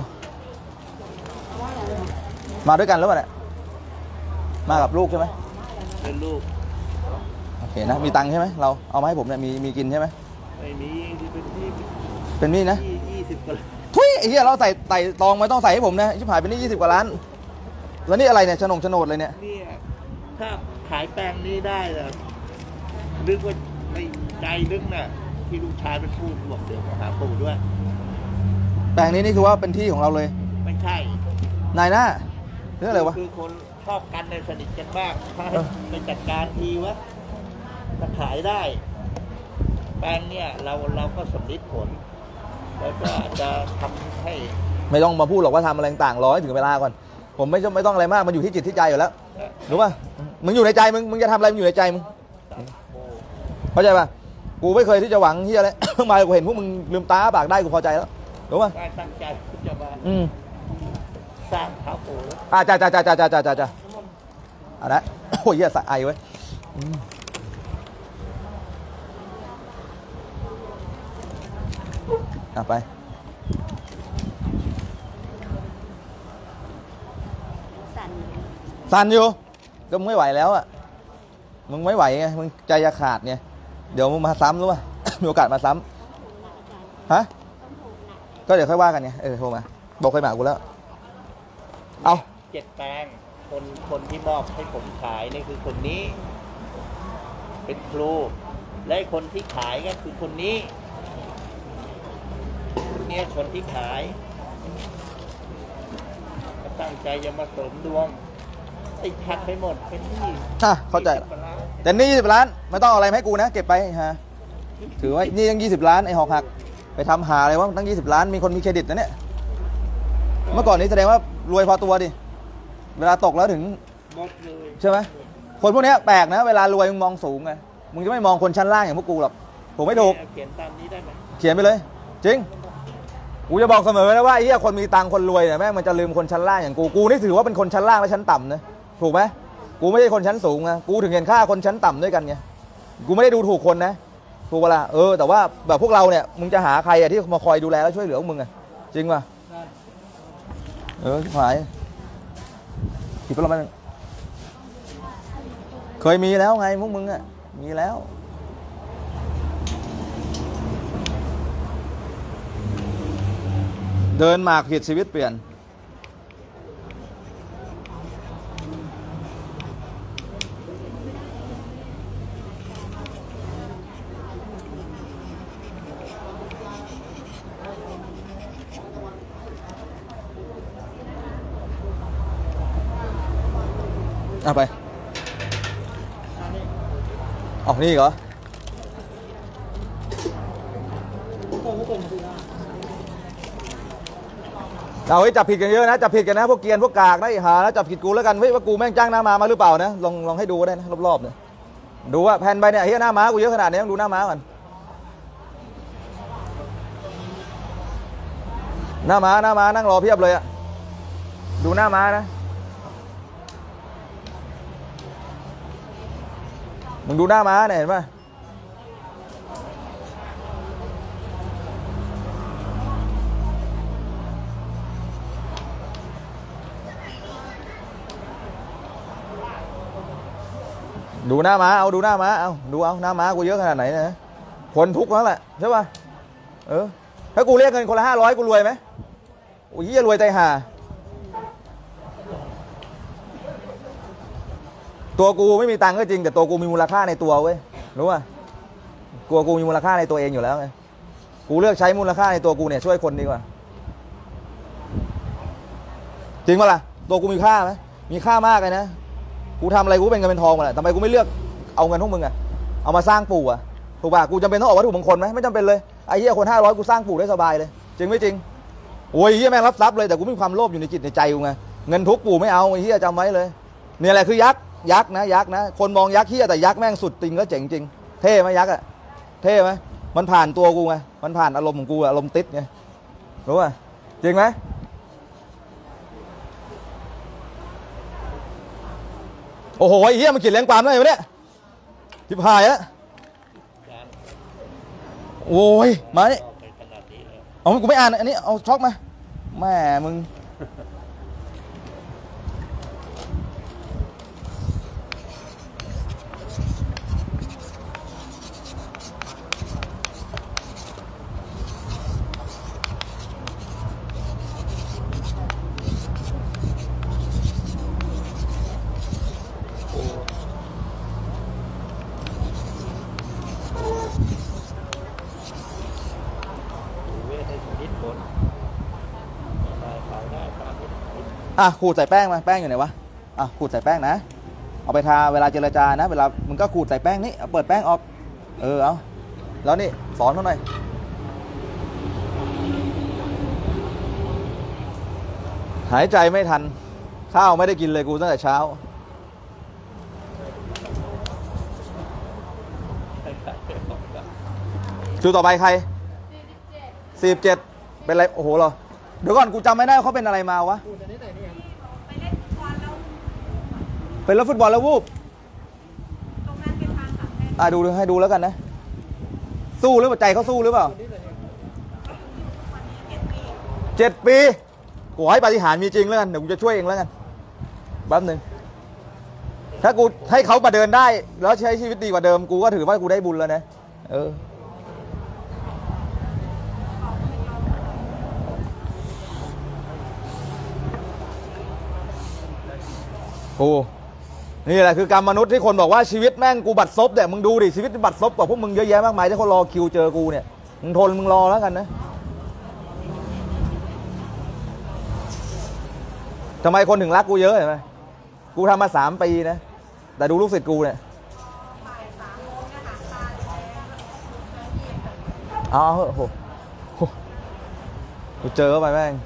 มาด้วยกันแล้วป่ะเนี่ยมากับลูกใช่ไหมเป็นลูกโอเคนะมีตังค์ใช่ไหมเราเอามาให้ผมเนี่ยมีมีกินใช่ไหมไม่มีเป็นที่เป็นมีดนะยี่สิบกว่าทุยไอ้เหี้ยเราใส่ใส่ตองไม่ต้องใส่ให้ผมนะชิบหายเป็นนี่ยี่สิบกว่าล้านแล้วนี่อะไรเนี่ยโฉนงโฉนดเลยเนี่ยเนี่ยถ้าขายแปลงนี้ได้ล่ะนึกว่าในใจนึกน่ะที่ลูกชายเป็นพูดบอกเดี๋ยวมาหาปู่ด้วยแปลงนี้นี่คือว่าเป็นที่ของเราเลยไม่ใช่นายหน้าเรื่องอะไรวะคือคนชอบกันในสนิทกันมากถ้าเออไปจัดการทีวะจะขายได้ แปลงเนี่ยเราเราก็สำลิดผล แล้วก็จะทำให้ไม่ต้องมาพูดหรอกว่าทำอะไรต่างๆรอให้ถึงเวลาก่อนผมไม่ต้องไม่ต้องอะไรมากมันอยู่ที่จิตที่ใจอยู่แล้วรู้ป่ะมึงอยู่ในใจมึงมึงจะทำอะไรมึงอยู่ในใจมึงเข้าใจป่ะกูไม่เคยที่จะหวังที่อะไร มากูเห็นพวกมึงลืมตาปากได้กูพอใจแล้วรู้ป่ะได้ตั้งใจที่จะมาอืมสร้างเท้าปู่อ่าจ้าจ้าจ้าจ้าจ้าจ้าจ้าจ้าอ่ะนะ โอ้ยเหี้ยสะไอเว้ยอืมอ่ะไปสั่นสั่นอยู่ก็มึงไม่ไหวแล้วอ่ะมึงไม่ไหวไงมึงใจจะขาดไงเดี๋ยวมึงมาซ้ำรู้ป่ะ มีโอกาสมาซ้ำฮะก็เดี๋ยวค่อยว่ากันไงเออโทรมาบอกเคยมากูแล้วเอาเจ็ดแปลงคนคนที่มอบให้ผมขายนี่คือคนนี้ เป็นครูและคนที่ขายก็คือคนนี้เนี่ยคนที่ขายก็ตั้งใจจะมาเสริมดวงไอ้ขัดไปหมดเป็นที่อ่ะเข้าใจยี่สิบกว่ล้นแต่นี่ยี่สิบล้านไม่ต้องเอาอะไรมาให้กูนะเก็บไปฮะถือไว้นี่ยังยี่สิบล้านไอ้หอกหักไปทำหาอะไรวะตั้งยี่สิบล้านมีคนมีเครดิตนะเนี่ยเมื่อก่อนนี้แสดงว่ารวยพอตัวดิเวลาตกแล้วถึงหมดเลยใช่ไหมคนพวกนี้แปลกนะเวลารวยมึงมองสูงไงมึงจะไม่มองคนชั้นล่างอย่างพวกกูหรอกผมไม่ถูกเขียนตามนี้ได้ไหมเขียนไปเลยจริงกูจะบอกเสมอนะว่าไอ้เหี้ยคนมีตังค์คนรวยเนี่ยแม่งมันจะลืมคนชั้นล่างอย่างกูกูนี่ถือว่าเป็นคนชั้นล่างและชั้นต่ำนะถูกไหมกูไม่ใช่คนชั้นสูงนะกูถึงเห็นค่าคนชั้นต่ำด้วยกันไงกูไม่ได้ดูถูกคนนะถูกเวลาเออแต่ว่าแบบพวกเราเนี่ยมึงจะหาใครอะที่มาคอยดูแลและช่วยเหลือพวกมึงอะจริงป่ะเออหายผิดไปแล้วมันเคยมีแล้วไงพวกมึงอะมีแล้วเดินหมากผิดชีวิตเปลี่ยนเอาไปออกนี่เหรอเอาไว้จับผิดกันเยอะนะจับผิดกันนะพวกเกียร์พวกกากนะไอ้หานะจับผิดกูแล้วกันเฮ้ยว่ากูแม่งจ้างหน้าม้ามาหรือเปล่านะลองลองให้ดูก็ได้นะรอบๆเนี่ยดูว่าแผ่นใบเนี่ยเฮ้ยหน้าม้ากูเยอะขนาดนี้ต้องดูหน้าม้าก่อนหน้าม้าหน้าม้านั่งรอเพียบเลยอะดูหน้าม้านะมึงดูหน้าม้าเนี่ยเห็นป่ะดูหน้าม้าเอาดูหน้าม้าเอาดูเอาหน้าม้ากูเยอะขนาดไหนนะคนทุกข์แล้วแหละใช่ป่ะเออถ้ากูเรียกเงินคนละห้าร้อยกูรวยไหมโอ้ยรวยใจห่าตัวกูไม่มีตังค์ก็จริงแต่ตัวกูมีมูลค่าในตัวเว้ยรู้ป่ะตัวกูมีมูลค่าในตัวเองอยู่แล้วไงกูเลือกใช้มูลค่าในตัวกูเนี่ยช่วยคนดีกว่าจริงป่ะล่ะตัวกูมีค่าไหมมีค่ามากเลยนะกูทำอะไรกูเป็นเงินเป็นทองมาแหละทำไมกูไม่เลือกเอาเงินพวกมึงอะเอามาสร้างปู่อะถูกป่ะกูจำเป็นต้องออกวัตถุมงคลไหมไม่จำเป็นเลยไอ้เหี้ยคนห้าร้อยกูสร้างปู่ได้สบายเลยจริงไม่จริงโอ้ยเหี้ยแม่งรับทรัพย์เลยแต่กูมีความโลภอยู่ในจิตในใจกูไงเงินทุกปู่ไม่เอาไอ้เหี้ยจำไว้เลยเนี่ยแหละคือยักษ์ยักษ์นะยักษ์นะคนมองยักษ์เหี้ยแต่ยักษ์แม่งสุดจริงก็เจ๋งจริงเท่ไหมยักษ์อะเท่ไหมมันผ่านตัวกูไงมันผ่านอารมณ์ของกูอารมณ์ติดไงรู้ป่ะจริงไหมโอ้โหไอ้เหี้ยมันเขียนแรงความได้ไหมเนี่ยทิพายอะโอ้ยมาเนี่ยเอากูไม่อ่านอันนี้เอาช็อกมาแม่มึงอ่ะขูดใส่แป้งมาแป้งอยู่ไหนวะอ่ะขูดใส่แป้งนะเอาไปทาเวลาเจรจานะเวลามึงก็ขูดใส่แป้งนี่เอาเปิดแป้งออกเออเอาแล้วนี่สอนเขาหน่อยหายใจไม่ทันข้าวไม่ได้กินเลยกูตั้งแต่เช้าจูต่อไปใครสี่สิบเจ็ดเป็นไรโอ้โหเหรอเดี๋ยวก่อนกูจำไม่ได้เขาเป็นอะไรมาวะเป็นรถฟุตบอลแล้ววูบอ่ะดูให้ดูแล้วกันนะสู้หรือเปล่าใจเขาสู้หรือเปล่าเจ็ดปีขอให้ปาฏิหาริย์มีจริงแล้วกันเดี๋ยวกูจะช่วยเองแล้วกันแป๊บหนึ่งถ้ากูให้เขามาเดินได้แล้วใช้ชีวิตดีกว่าเดิมกูก็ถือว่ากูได้บุญแล้วนะเออโอ้นี่แหละคือกรรมมนุษย์ที่คนบอกว่าชีวิตแม่งกูบัดซบเนี่ยมึงดูดิชีวิตบัดซบกว่าพวกมึงเยอะแยะมากมายที่เขารอคิวเจอกูเนี่ยมึงทนมึงรอแล้วกันนะทำไมคนถึงรักกูเยอะเห็นไหมกูทำมาสามปีนะแต่ดูลูกศิษย์กูเนี่ยเอาเหอะโหโหกูเจอเข้าไปแม่ง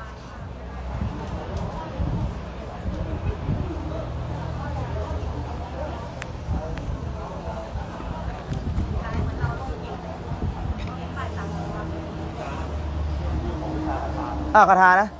อ้าวคาถานะ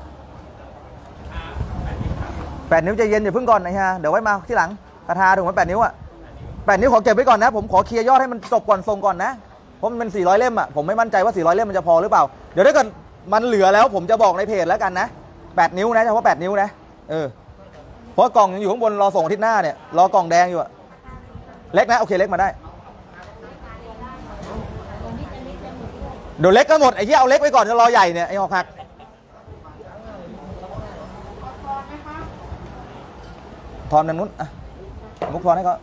แปดนิ้วใจเย็นอย่าเพิ่งก่อนนะฮะเดี๋ยวไว้มาที่หลังคาถาถูกไหมแปดนิ้วอะแปดนิ้วขอเก็บไว้ก่อนนะผมขอเคลียร์ยอดให้มันจบก่อนส่งก่อนนะเพราะมันเป็นสี่ร้อยเล่มอะผมไม่มั่นใจว่าสี่ร้อยเล่มมันจะพอหรือเปล่าเดี๋ยวถ้าเกิดมันเหลือแล้วผมจะบอกในเพจแล้วกันนะแปดนิ้วนะเฉพาะแปดนิ้วนะเออเพราะกล่องยังอยู่ข้างบนรอส่งอาทิตย์หน้าเนี่ยรอกล่องแดงอยู่อะเล็กนะโอเคเล็กมาได้เดี๋ยวเล็กก็หมดไอ้ที่เอาเล็กไว้ก่อนจะรอใหญ่เนี่ยไอ้หอกหักทอนนั้นนู้นอ่ะมุกทอนให้เขา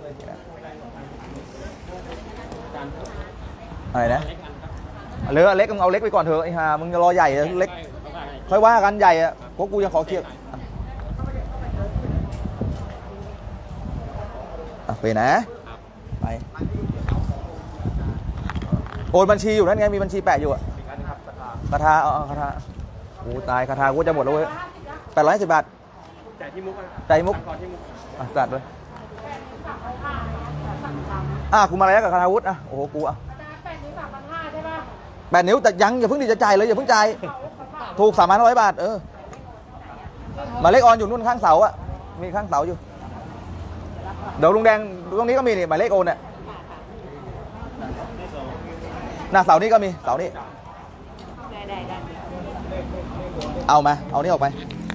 อะไรนะเหลือเล็กมึงเอาเล็กไปก่อนเถอะไอ้ห่ามึงจะรอใหญ่เล็กค่อยว่ากันใหญ่อะกูกูยังขอเคลียร์อ่ะไปนะไปโอนบัญชีอยู่นั่นไงมีบัญชีแปะอยู่อะคาถาเอาคาถาโอ้ตายคาถากูจะหมดแล้วเว้ยแปดร้อยสิบบาทจ่ายที่มุกจ่ายมุกอ่ะจัดเลยอ่ะกูมาแล้วกับคาถาวุฒิอ่ะโอ้โหกูอ่ะแปดนิ้วสามพันห้าใช่ป่ะแปดนิ้วแต่ยังอย่าเพิ่งดีจะจ่ายเลยอย่าเพิ่งจ่ายถูกสามพันร้อยบาทเออมาเล็กออนอยู่นู่นข้างเสาอ่ะมีข้างเสาอยู่เดี๋ยวลุงแดงตรงนี้ก็มีนี่หมายเลขโอนเนี่ยหน้าเสานี้ก็มีเสานี้เอามาเอานี่ออกไป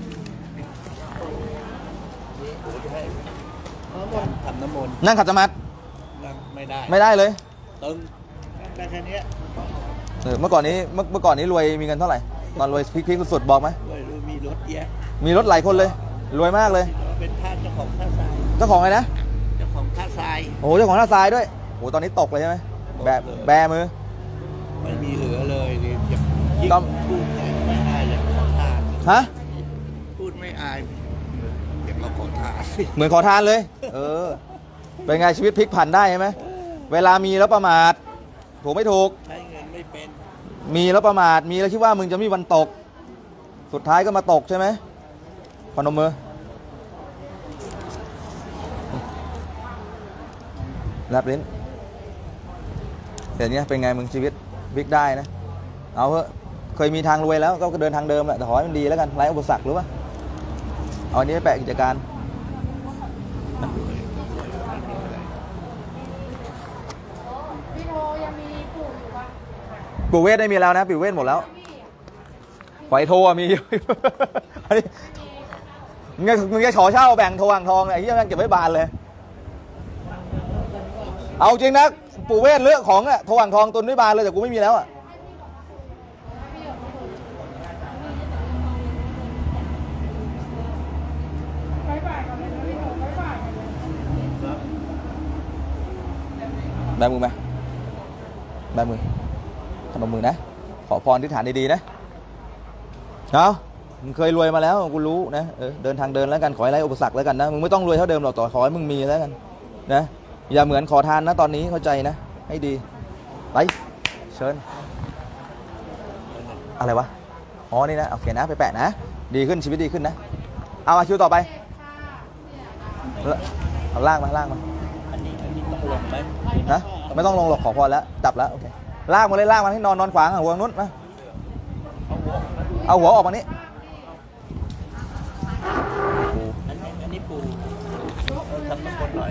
ทำน้ำมนต์นั่งขัดสมาธิไม่ได้ไม่ได้เลยตึงได้แค่นี้เมื่อก่อนนี้เมื่อเมื่อก่อนนี้รวยมีเงินเท่าไหร่ตอนรวยพีคๆสุดๆบอกไหมรวยมีรถเยอะมีรถหลายคนเลยรวยมากเลยเป็นท่าเจ้าของท่าทรายเจ้าของอะไรนะเจ้าของท่าทรายโอ้เจ้าของท่าทรายด้วยโอ้ตอนนี้ตกเลยใช่ไหมแบแบมือไม่มีเหลือเลยยิ่งพูดไม่อายอย่างขอทานฮะพูดไม่อายอย่างเอาขอทานเหมือนขอทานเลยเออเป็นไงชีวิตพลิกผันได้ใช่ไหมเวลามีแล้วประมาทถูกไม่ถูกใช้เงินไม่เป็นมีแล้วประมาทมีแล้วคิดว่ามึงจะมีวันตกสุดท้ายก็มาตกใช่ไหมพนมมือรับลิ้นเดี๋ยวนี้เป็นไงมึงชีวิตพลิกได้นะเอาเถอะเคยมีทางรวยแล้วก็เดินทางเดิมแหละแต่ขอให้มันดีแล้วกันไร้อุปสรรคหรือวะเอาอันนี้ไปแปะกิจการปู่เวทได้มีแล้วนะปู่เวทหมดแล้วไฟโทรมีอันนี้มึงจะมึงจะขอเช่าแบ่งโทรอ่างทองไอ้ที่มันเก็บไว้บานเลยเอาจริงนะปู่เวทเลือกของอะโทรอ่างทองตุนไว้บานเลยแต่กูไม่มีแล้วอะแบมือไหมแบมือขนมมือนะขอพรที่ฐานดีๆนะเอามึงเคยรวยมาแล้วกูรู้นะเออเดินทางเดินแล้วกันขอให้ไร้อุปสรรคแล้วกันนะมึงไม่ต้องรวยเท่าเดิมหรอกต่อขอให้มึงมีแล้วกันนะอย่าเหมือนขอทานนะตอนนี้เข้าใจนะให้ดีไปเชิญอะไรวะอ๋อนี่นะโอเคนะไปแปะนะดีขึ้นชีวิตดีขึ้นนะเอามาคิวต่อไปเอาล่างมาล่างมาอันนี้อันนี้ต้องลงไหมนะไม่ต้องลงหรอกขอพอแล้วจับแล้วโอเคลากมาเลยลากมาให้นอนนอนขวางหัวนุ้นมาเอาหัวออกมานี้อันนี้อันนี้ปูทำน้ำมนต์หน่อย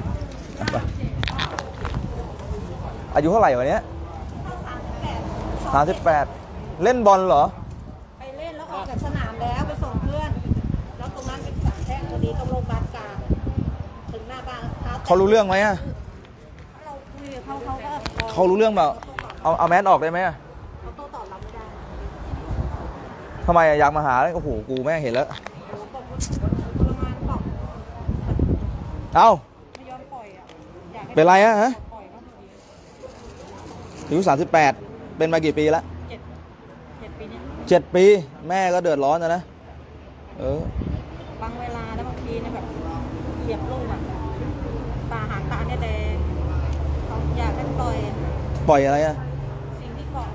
อายุเท่าไหร่วันนี้สามสิบแปดเล่นบอลเหรอไปเล่นแล้วออกจากสนามแล้วไปส่งเพื่อนแล้วตรงนั้นเป็นสามแท่งพอดีตรงโรงพยาบาลกลางถึงหน้าบ้านเขารู้เรื่องไหมอะเราคุยกับเขาเขาก็เขารู้เรื่องเปล่าเอาเอาแมสออกได้ไหมอะเขาโต้ตอบรับไม่ได้ทำไมอยากมาหาโอ้โหกูแม่เห็นแล้วเอาเป็นไรอะฮะอายุสามสิบแปดเป็นมากี่ปีแล้วเจ็ดปีนี้เจ็ดปีแม่ก็เดือดร้อนนะนะเออบางเวลาแล้วบางทีเนี่ยแบบเหยียบลูกอะตาหางตาเนี่ยแดงเขาอยากให้ปล่อยปล่อยอะไรอะสิ่งที่เกาะ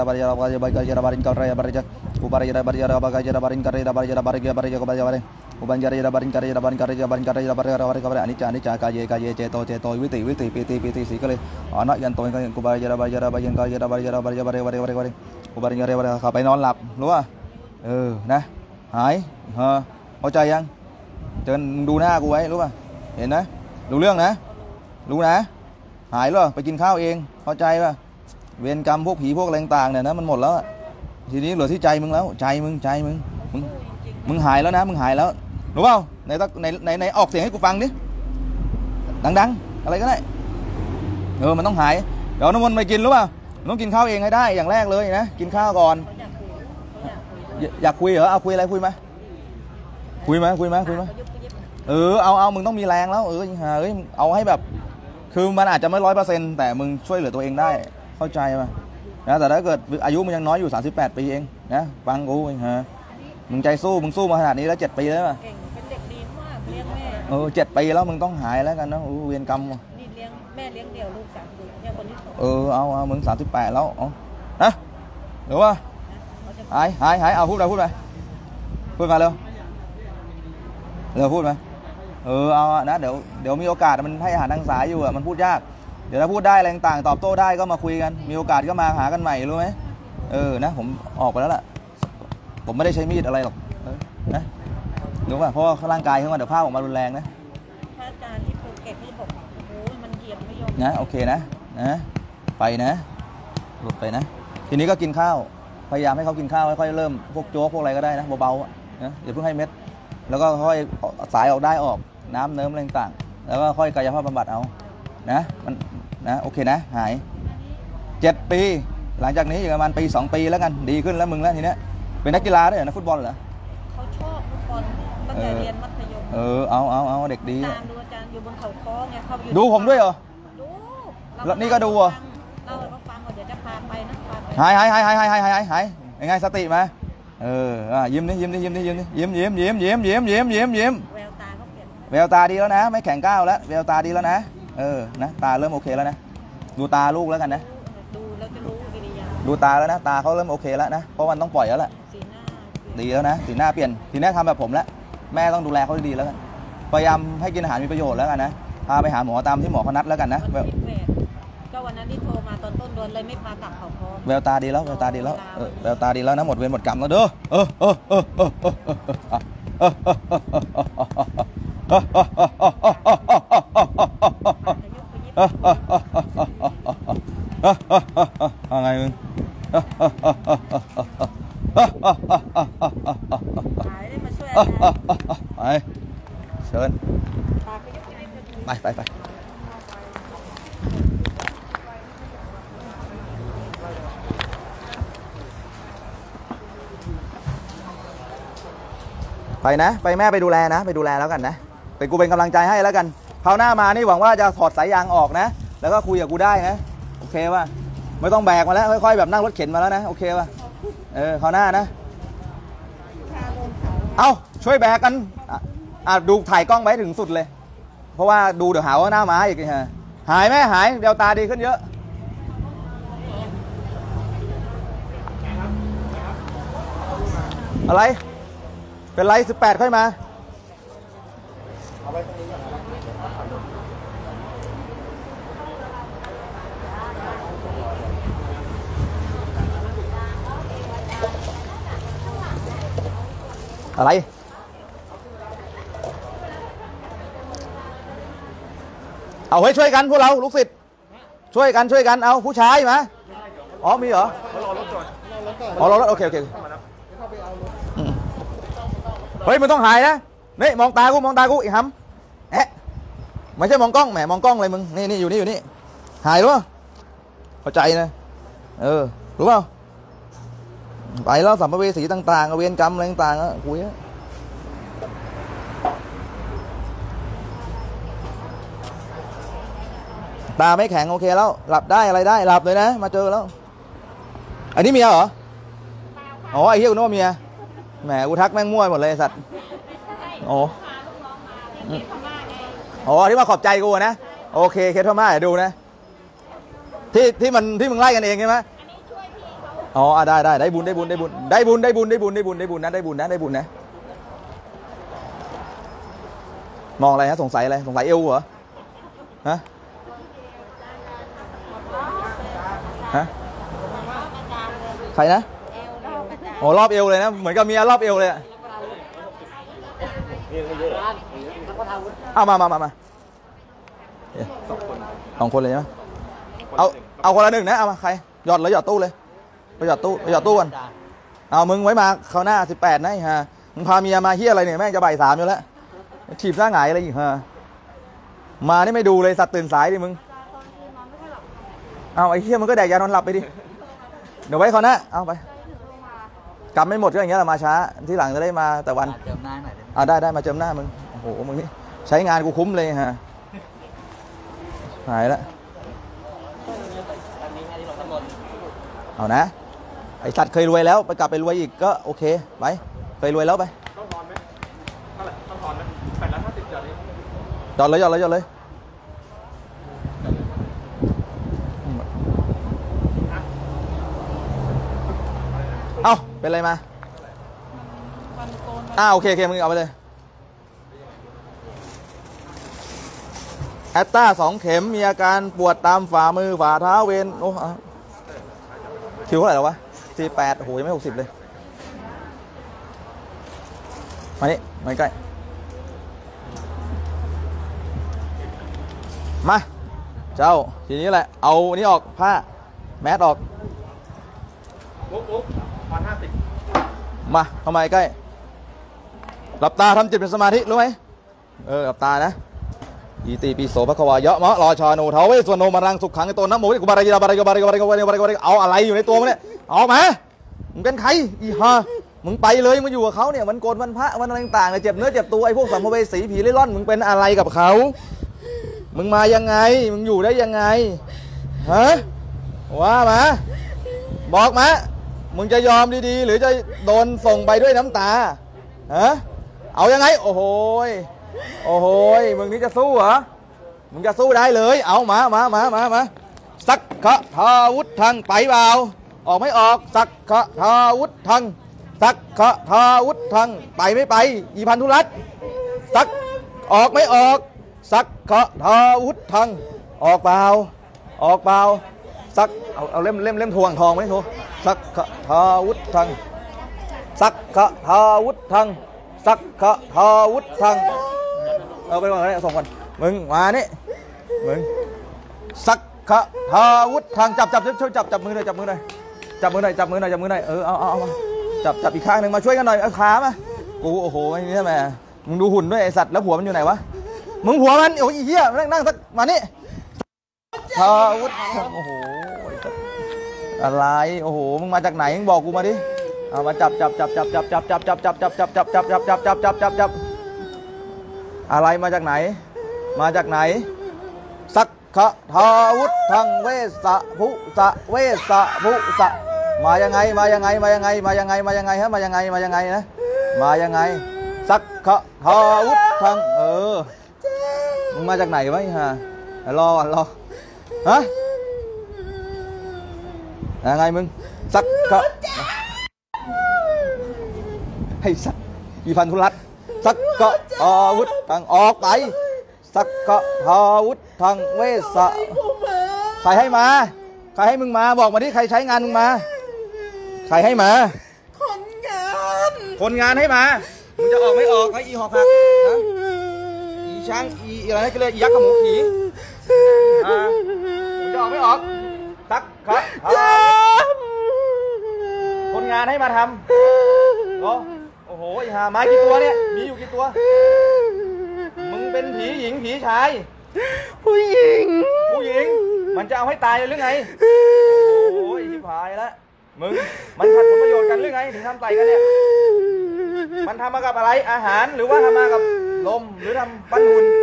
da bari da bari bari da bari kare bari ja ubari da bari da bari da bari kare da bari da bari bari ja bari bari uban jari da bari kare da bari kare da bari kare da bari bari kare ani cha ani cha ka ye ka ye che to che to vi ti vi ti pi ti pi ti si kale ana yan to kan ubari da bari da bari kare da bari da bari bari bari bari bari ubari jari bari เข้าไปนอนหลับรู้ป่ะเออนะหายเออเข้าใจยังเดินดูหน้ากูไว้รู้ป่ะเห็นนะรู้เรื่องนะรู้นะหายแล้วไปกินข้าวเองเข้าใจป่ะเวรกรรมพวกผีพวกอะไรต่างๆเนี่ยนะมันหมดแล้วทีนี้เหลือที่ใจมึงแล้วใจมึงใจมึงมึงมึงหายแล้วนะมึงหายแล้วรู้เปล่าในในในในออกเสียงให้กูฟังดิดังๆอะไรก็ได้เออมันต้องหายเดี๋ยวน้ำมันต์ไปกินรู้เปล่าต้องกินข้าวเองให้ได้อย่างแรกเลยนะกินข้าวก่อนอยากคุยเหรอเอาคุยอะไรคุยมาคุยมาคุยมาคุยมาเออเอาเอามึงต้องมีแรงแล้วเออหาเอ้ยเอาให้แบบคือมันอาจจะไม่ร้อยเปอร์เซ็นต์แต่มึงช่วยเหลือตัวเองได้เข้าใจป่ะนะแต่ถ้าเกิดอายุมึงยังน้อยอยู่สามสิบแปดปีเองนะฟังกูฮะมึงใจสู้มึงสู้มาขนาดนี้แล้วเจ็ดปีแล้วป่ะเก่งเป็นเด็กดีมากเลี้ยงแม่เออเจ็ดปีแล้วมึงต้องหายแล้วกันนะโอ้เวรกรรมนี่เลี้ยงแม่เลี้ยงเดี่ยวลูกสามคนเนี่ยคนที่สองเออเอาเอามึงสามสิบแปดแล้วอ๋อนะหรือว่าหายหายหายเอาพูดไปพูดไปพูดมาเร็วเร็วพูดมาเออเอานะเดี๋ยวเดี๋ยวมีโอกาสมันให้อาหารทางสายอยู่อะมันพูดยากเดี๋ยวถ้าพูดได้อะไรต่างตอบโต้ได้ก็มาคุยกันมีโอกาสก็มาหากันใหม่รู้ไหมเออนะผมออกไปแล้วล่ะผมไม่ได้ใช้มีดอะไรหรอกนะรู้ป่ะเพราะว่าร่างกายเขามาเดี๋ยวภาพออกมารุนแรงนะพระอาจารย์ที่ภูเก็ตที่บอกโอ้ยมันเหยียบไม่ยอมนะโอเคนะนะไปนะหลุดไปนะทีนี้ก็กินข้าวพยายามให้เขากินข้าวค่อยๆเริ่มพวกโจ๊กพวกอะไรก็ได้นะเบาๆนะอย่าเพิ่งให้เม็ดแล้วก็ค่อยสายออกได้ออกน้ำเนิ้มอะไรต่างแล้วก็ค่อยกายภาพบำบัดเอานะมันนะโอเคนะหายเจ็ดปีหลังจากนี้อยู่ประมาณปีสองปีแล้วกันดีขึ้นแล้วมึงแล้วทีเนี้ยเป็นนักกีฬาด้วยเหรอนักฟุตบอลเหรอเขาชอบฟุตบอลตั้งแต่เรียนมัธยมเออเอาเอาเอาเด็กดีตามดูอาจารย์อยู่บนเขาค้อไงเขาอยู่ดูผมด้วยเหรอดูแล้วนี่ก็ดูอ่ะเราเราฟังก่อนเดี๋ยวจะพาไปนะพาไปหายหายหายหายหายหายหายหายยังไงสติมาเออยิ้มนี่ยิ้มนี่ยิ้มนี่ยิ้มนี่ยิ้มยิ้มยิ้มยิ้มยิ้มยิ้มยิ้มยิ้มแววตาเขาเปลี่ยนแววตาดีแล้วนะไม่แข็งก้าวแล้วแววตาดีแล้วนะเออนะตาเริ่มโอเคแล้วนะดูตาลูกแล้วกันนะดูแล้วจะรู้กิริยาดูตาแล้วนะตาเขาเริ่มโอเคแล้วนะเพราะมันต้องปล่อยแล้วแหละสีหน้าดีแล้วนะสีหน้าเปลี่ยนสีหน้าทำแบบผมแล้วแม่ต้องดูแลเขาดีแล้วกันพยายามให้กินอาหารมีประโยชน์แล้วกันนะพาไปหาหมอตามที่หมอเขานัดแล้วกันนะก็วันนั้นที่โทรมาตอนต้นเดือนเลยไม่พากลับเขาพอแววตาดีแล้วแววตาดีแล้วเออแววตาดีแล้วนะหมดเวรหมดกรรมแล้วเด้อเออเออเออเออเออเอออะไรมึงไปเชิญไปไปไปไปนะไปแม่ไปดูแลนะไปดูแลแล้วกันนะแต่กูเป็นกำลังใจให้แล้วกันคราวหน้ามานี่หวังว่าจะถอดสายยางออกนะแล้วก็คุยกับกูได้นะโอเคป่ะไม่ต้องแบกมาแล้วค่อยๆแบบนั่งรถเข็นมาแล้วนะโอเคป่ะเออคราวหน้านะเอาช่วยแบกกันอ่ะดูถ่ายกล้องไว้ถึงสุดเลยเพราะว่าดูเดี๋ยวหาว่าหน้าม้าอีกฮะหายไหมหายเดวตาดีขึ้นเยอะอะไรเป็นไรสิบแปดค่อยมาอะไรเอาให้ช่วยกันพวกเราลูกศิษย์ช่วยกันช่วยกันเอาผู้ชายมาอ๋อมีเหรออ๋อรอรถโอเคโอเคอืมเฮ้ยมึงต้องหายนะนี่มองตากูมองตากูอีกหำแอะไม่ใช่มองกล้องแหมมองกล้องเลยมึงนี่นี่อยู่นี่อยู่นี่หายรู้ป่ะเข้าใจนะเออรู้เปล่าไปแล้วสัมภเวสีต่างๆเวรกรรมอะไรต่างๆอ่ะคุยอะตาไม่แข็งโอเคแล้วหลับได้อะไรได้หลับเลยนะมาเจอแล้วอันนี้เมียเหรออ๋อไอ้เหี้ยกูนึกว่าเมียแหมกูทักแม่งมั่วหมดเลยสัตว์โอ้อ๋อที่มาขอบใจกูนะโอเคเคสพม่าเดี๋ยวดูนะที่ที่มันที่มึงไล่กันเองใช่ไหมอ๋อได้ได้ได้บุญได้บุญได้บุญได้บุญได้บุญได้บุญได้บุญได้บุญนะได้บุญนะได้บุญนะมองอะไรฮะสงสัยอะไรสงสัยเอวเหรอฮะฮะใครนะโอ้รอบเอวเลยนะเหมือนกับเมียรอบเอวเลยอะเอามามามามาสองคนเลยนะเอาเอาคนละหนึ่งนะเอามาใครหยอดเลยหยอดตู้เลยไปหยอดตู้ไปหยอดตู้กันเอามึงไว้มาเขาหน้าสิบแปดนะฮะมึงพาเมียมาเฮียอะไรเนี่ยแม่งจะบ่ายสามอยู่แล้วถีบหน้าหงายอะไรอีกฮะมานี่ไม่ดูเลยสัตว์ตื่นสายดิมึงเอาไอ้เฮียมันก็แดกยานอนหลับไปดิเดี๋ยวไว้เขานะเอาไปกลับไม่หมดก็อย่างเงี้ยแหละมาช้าที่หลังจะได้มาแต่วันเจิมหน้าหน่อยอ่าได้ได้มาเจิมหน้ามึงโอ้โหมึงนี่ใช้งานกูคุ้มเลยฮะหายแล้วเอานะไอสัตว์เคยรวยแล้วไปกลับไปรวยอีกก็โอเคไปเคยรวยแล้วไปต้องถอนไหมเท่าไหร่ต้องถอนไหมแปดร้อยห้าสิบจอดเลยจอดเลยจอดเลยจอดเลยเอ้าเป็นอะไรมาอ้าวโอเคโอเคมึงเอาไปเลยแอตตาสองเข็มมีอาการปวดตามฝ่ามือฝ่าเท้าเวนโอ้คิวเท่าไหร่แล้ววะสี่แปดโอ้โหยังไม่หกสิบเลยมานี่มาใกล้มาเจ้าทีนี้แหละเอานี่ออกผ้าแมสออกปุ๊บปุ๊บพันห้าสิบมาเข้ามาใกล้หลับตาทำจิตเป็นสมาธิรู้ไหมเออหลับตานะอีตีปีโสภควายะมะราชาโนเทาเวสวรรณโนมารังสุขขังในตัวน้ำโมกุบาริยาบาริยาบาริยาบาริยาบาริยาบาริยาบาริยาเอาอะไรอยู่ในตัวมันเนี่ยเอามามึงเป็นใครอีฮะมึงไปเลยมึงอยู่กับเขาเนี่ยมันโกนมันพระมันอะไรต่างๆเจ็บเนื้อเจ็บตัวไอ้พวกสัมภเวสีผีเล่ร่อนมึงเป็นอะไรกับเขามึงมายังไงมึงอยู่ได้ยังไงฮะว่ามาบอกมามึงจะยอมดีๆหรือจะโดนส่งไปด้วยน้ำตาฮะเอายังไงโอ้โหโอ้โหมึงนี่จะสู้เหรอมึงจะสู้ได้เลยเอามามามามามาสักขะทาวุธทังไปเปล่าออกไม่ออกสักขะทาวุธทังสักขะทาวุธทังไปไม่ไปอีพันธุรัตสักออกไม่ออกสักขะทาวุธทังออกเปล่าออกเปล่าสักเอาเอาเล่มเล่มเล่มทวงทองไหมโถสักขะทาวุธทังสักขะทาวุธทังสักขะทาวุธทังเอาไปก่อนเลยส่งก่อนมึงมานี่มึงสักขะทาวุธทังจับจับช่วยจับจับมือหน่อยจับมือหน่อยจับมือหน่อยจับมือหน่อยจับมือหน่อยเออเอาเอาเอามาจับจับอีกข้างหนึ่งมาช่วยกันหน่อยเอาขามากูโอ้โหไอ้นี่แม่มึงดูหุ่นด้วยไอสัตว์แล้วผัวมันอยู่ไหนวะมึงผัวมันโอ้ยเหี้ยนั่งนั่งสักมานี่ทาวุธทังโอ้โหอะไรโอ้โหมึงมาจากไหนมึงบอกกูมาดิเอามาจับจับจับจับจับจับจับจับจับจับจับจับจับจับจับจับจับจับจับอะไรมาจากไหนมาจากไหนสักขะทาวุธทังเวสะภุสะเวสะภุสะมายังไงมายังไงมายังไงมายังไงมายังไงฮะมายังไงมายังไงนะมายังไงสักขะทาวุธทังเออมึงมาจากไหนวะฮะรอรอฮะยังไงมึงสักขะให้สักอีพันธุรัตสักกะทาวุธทังออกไปสักกะทาวุธทังเวสะใครให้มาใครให้มึงมาบอกมาดิใครใช้งานมึงมาใครให้มาคนงานคนงานให้มามึงจะออกไม่ออกไอ้อีหอกหักนะอีช้างอีอะไรนั่นก็เลยอียักษ์ขมูผีอ่ามึงจะออกไม่ออกทักครับคนงานให้มาทำโอ้โอ้โหหาไม้กี่ตัวเนี่ยมีอยู่กี่ตัวมึงเป็นผีหญิงผีชายผู้หญิงผู้หญิงมันจะเอาให้ตายเลยหรือไงโอ้ยชิบหายแล้วมึงมันขัดผลประโยชน์กันหรือไงถึงทำใส่กันเนี่ยมันทำมากับอะไรอาหารหรือว่าทำมากับลมหรือทำปั้นหุ่น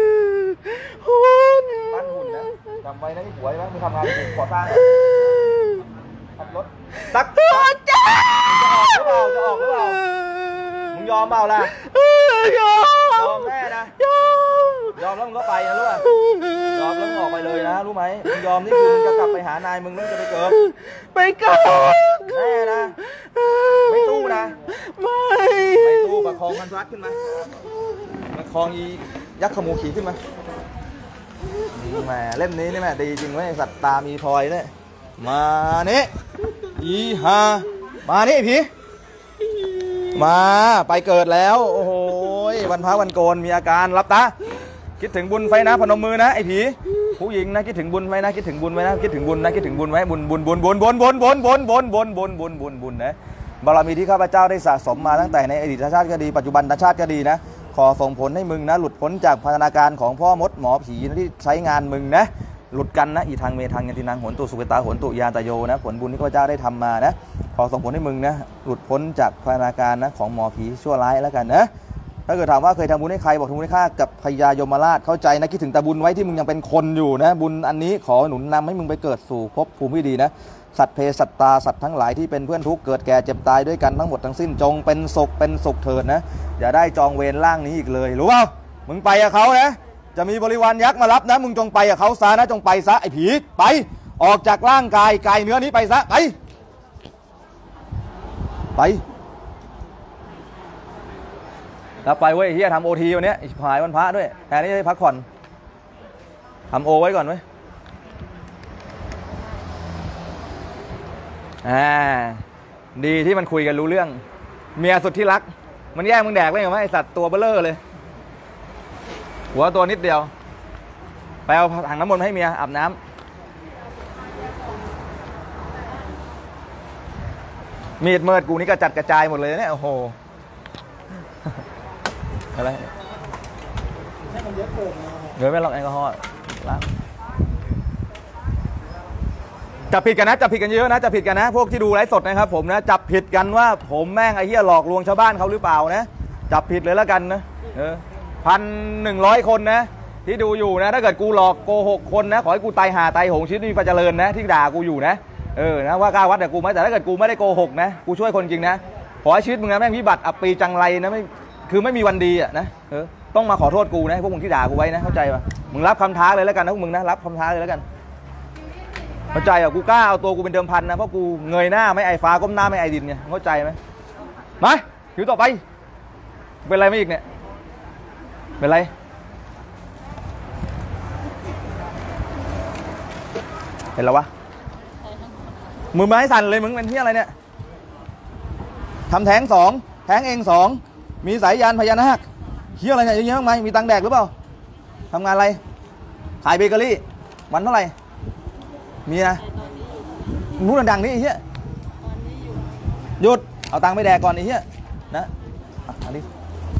ปั้นหุ่นนะจำไว้นะที่หัวใช่ไหมมึงทำงานก่อสร้างขับรถตักจะออกหรือเปล่าจะออกหรือเปล่ามึงยอมเปล่าล่ะยอมยอมแม่นะยอมยอมแล้วมึงก็ไปนะรู้ป่ะยอมแล้วมึงออกไปเลยนะรู้ไหมมึงยอมนี่คือมึงจะกลับไปหานายมึงมึงจะไปเกิดไปเกิดแม่นะไม่ตู้นะไม่ไม่ตู้ประคองมันรัดขึ้นมาประคองอียักษ์ขมูขี่ขึ้นมาแหมเล่มนี้นี่แม่ดีจริงเว้ยสัตว์ตามีพลอยเนี่ยมานี่อีฮามานี่ผีมาไปเกิดแล้วโอ้โหวันพระวันโกนมีอาการรับตาคิดถึงบุญไฟนะพนมมือนะไอ้ผีผู้หญิงนะคิดถึงบุญไว้นะคิดถึงบุญไว้นะคิดถึงบุญนะคิดถึงบุญไว้บุญบุญบุญบุญบุญบุญบุญบุญบุญบุญบุญบุญบุญบุญนะบารมีที่ข้าพเจ้าได้สะสมมาตั้งแต่ในอดีตชาติก็ดีปัจจุบันชาติก็ดีนะขอส่งผลให้มึงนะหลุดพ้นจากพัฒนาการของพ่อมดหมอผีที่ใช้งานมึงนะหลุดกันนะอีทางเมทางยันตินังโหนตุสุเวตาโหนตุยาตโยนะผลบุญที่ข้าพเจ้าได้ทำมานะขอส่งผลให้มึงนะหลุดพ้นจากพัฒนาการนะของหมอผีชั่วร้ายแล้วกันนะถ้าเกิดถามว่าเคยทำบุญให้ใครบอกทำบุญให้ข้ากับพญายมราชเข้าใจนะคิดถึงแต่บุญไว้ที่มึงยังเป็นคนอยู่นะบุญอันนี้ขอหนุนนำให้มึงไปเกิดสู่ภพภูมิที่ดีนะสัตว์เพศสัตตาสัตว์ทั้งหลายที่เป็นเพื่อนทุกข์เกิดแก่เจ็บตายด้วยกันทั้งหมดทั้งสิ้นจงเป็นสุขเป็นสุขเถิดนะอย่าได้จองเวรร่างนี้อีกเลยรู้เปล่ามึงไปกับเขานะจะมีบริวารยักษ์มารับนะมึงจงไปกับเขาซะนะจงไปซะไอ้ผีไปออกจากร่างกายกายเนื้อนี้ไปซะไปไปแล้วไปเว้ยเฮียทำโอทีวันนี้หายวันพระด้วยแทนที่จะพักผ่อนทำโอไว้ก่อนเว้ยอ่าดีที่มันคุยกันรู้เรื่องเมียสุดที่รักมันแย่งมึงแดกเลยเหรอไอสัตว์ตัวเบลเลอร์เลยหัวตัวนิดเดียวไปเอาถังน้ำมนต์ให้เมียอาบน้ำมีดเมิดกูนี่กระจัดกระจายหมดเลยเนี่ยโอ้โหอะไรเดี๋ยวไม่ลองแอลกอฮอล์ล้างจับผิดกันนะจับผิดกันเยอะนะจับผิดกันนะพวกที่ดูไลฟ์สดนะครับผมนะจับผิดกันว่าผมแม่งไอ้เหี้ยหลอกลวงชาวบ้านเขาหรือเปล่านะจับผิดเลยแล้วกันนะเออพันหนึ่งร้อยคนนะที่ดูอยู่นะถ้าเกิดกูหลอกโกหกคนนะขอให้กูตายหาตายโหงชีวิตมีไฟเจริญนะที่ด่ากูอยู่นะเออนะว่ากล้าวัดแต่กูไหมแต่ถ้าเกิดกูไม่ได้โกหกนะกูช่วยคนจริงนะขอให้ชีวิตมึงนะแม่งวิบัติอับปีจังไรนะไม่คือไม่มีวันดีอ่ะนะเออต้องมาขอโทษกูนะพวกมึงที่ด่ากูไว้นะเข้าใจป่ะมึงรับคำท้าเลยแล้วกันนะพวกมึงนะรับคำท้าเลยแล้วกันเข้าใจอ่ะกูกล้าเอาตัวกูเป็นเดิมพันนะเพราะกูเงยหน้าไม่ไอฟ้าก้มหน้าไม่ไอดินเนี่ยเข้าใจไหมมาคิวต่อไปเป็นไรไม่อีกเนี่ยเป็นไรเห็นแล้ววะมือไม้สั่นเลยมึงเป็นที่อะไรเนี่ยทำแท้งสองแท้งเองสองมีสายยานพญานาคเฮียอะไรเนี่ยเยอะแยะมากมายมีตังแดกหรือเปล่าทำงานอะไรขายเบเกอรี่วันเท่าไหร่มีนะนู้นดังนี่เฮียหยุดเอาตังค์ไปแดกก่อนไอ้เฮียนะอันนี้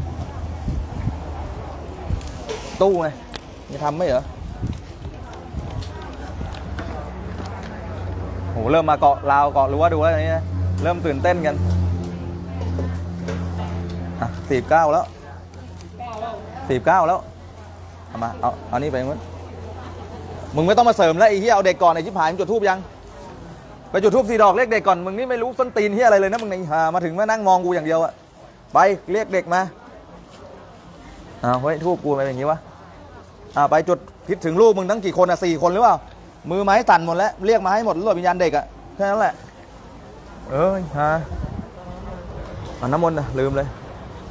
ตู้ไงจะทำไหมเหรอโหเริ่มมาเกาะลาวเกาะรั้วดูแล้วอันนี้นะเริ่มตื่นเต้นกันอ่ะสี่เก้าแล้วสี่เก้าแล้วเอามาเอาเอานี่ไปมึงมึงไม่ต้องมาเสริมแล้วไอ้เหี้ยเอาเด็กก่อนไอ้ชิบหายมึงจุดทูบยังไปจุดทูบสี่ดอกเรียกเด็กก่อนมึงนี่ไม่รู้ส้นตีนเหี้ยอะไรเลยนะมึงไอ้ห่ามาถึงมานั่งมองกูอย่างเดียวอะไปเรียกเด็กมาอ้าวเฮ้ยทูบกูไปอย่างงี้วะอ่าไปจุดคิดถึงลูกมึงทั้งกี่คนอะสี่คนหรือเปล่ามือไม้สั่นหมดแล้วเรียกมาให้หมดรวดวิญญาณเด็กอะแค่นั้นแหละเอ้ยฮะอ่าน้ำมนต์นะลืมเลย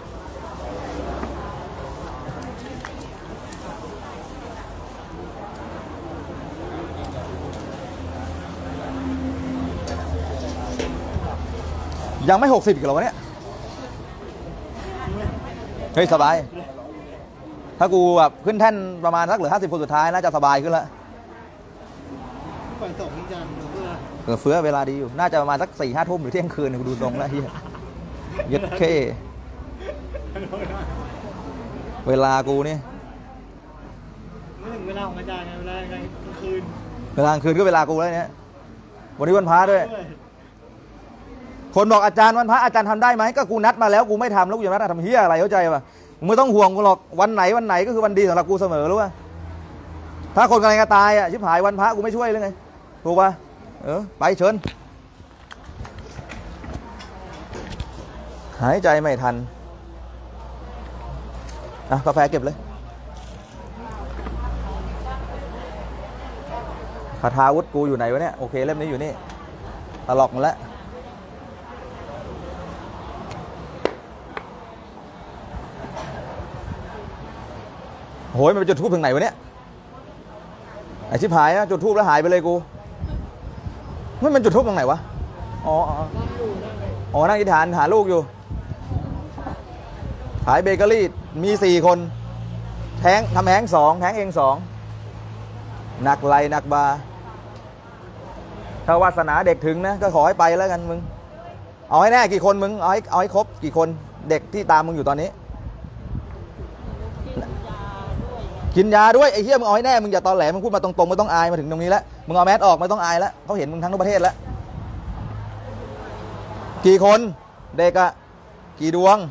ยังไม่หกสิบอีกเหรอวะเนี่ยเฮ้ยสบายถ้ากูแบบขึ้นแท่นประมาณสักเหลือห้าสิบคนสุดท้ายน่าจะสบายขึ้นแล้วเออเฟื้อเวลาดีอยู่น่าจะประมาณสักสี่ห้าทุ่มหรือเที่ยงคืนกูดูตรงแล้วเฮียยัดเข้ เวลากูนี่ไม่ถึงเวลาของอาจารย์ไงเวลากลางคืนเวลากลางคืนก็เวลากูแล้วเนี่ยวันนี้วันพระด้วยคนบอกอาจารย์วันพระอาจารย์ทำได้ไหมก็กูนัดมาแล้วกูไม่ทำแล้วกูจะนัดทำเฮียอะไรเข้าใจป่ะมึงไม่ต้องห่วงกูหรอกวันไหนวันไหนก็คือวันดีสำหรับกูเสมอรู้ป่ะถ้าคนกำลังจะตายอ่ะชิบหายวันพระกูไม่ช่วยเลยไงถูกป่ะเออไปเชิญหายใจไม่ทันอ่ะกาแฟเก็บเลยคาถาวุฒิกูอยู่ไหนวะเนี่ยโอเคเล่มนี้อยู่นี่ตลอกหมดแล้วโหยมันไปจุดทูบถึงไหนวะเนี่ยไอชิบหายนะจุดทูบแล้วหายไปเลยกูมันมันจุดทูบตรงไหนวะอ๋ออ๋อนั่งอธิษฐานหาลูกอยู่ขายเบเกอรี่มีสี่คนแท้งทำแท้งสองแท้งเองสองหนักไหลหนักบาถ้าวาสนาเด็กถึงนะก็ขอให้ไปแล้วกันมึงเอาให้แน่กี่คนมึงเอาให้เอาให้ครบกี่คนเด็กที่ตามมึงอยู่ตอนนี้กินยาด้วยไอ้เหี้ยมึงเอาให้แน่มึงอย่าตอแหลมึงพูดมาตรงๆไม่ต้องอายมาถึงตรงนี้แล้วมึงเอาแมสออกไม่ต้องอายแล้วเขาเห็นมึงทั้งประเทศแล้วกี่คนเด็กอะกี่ดวง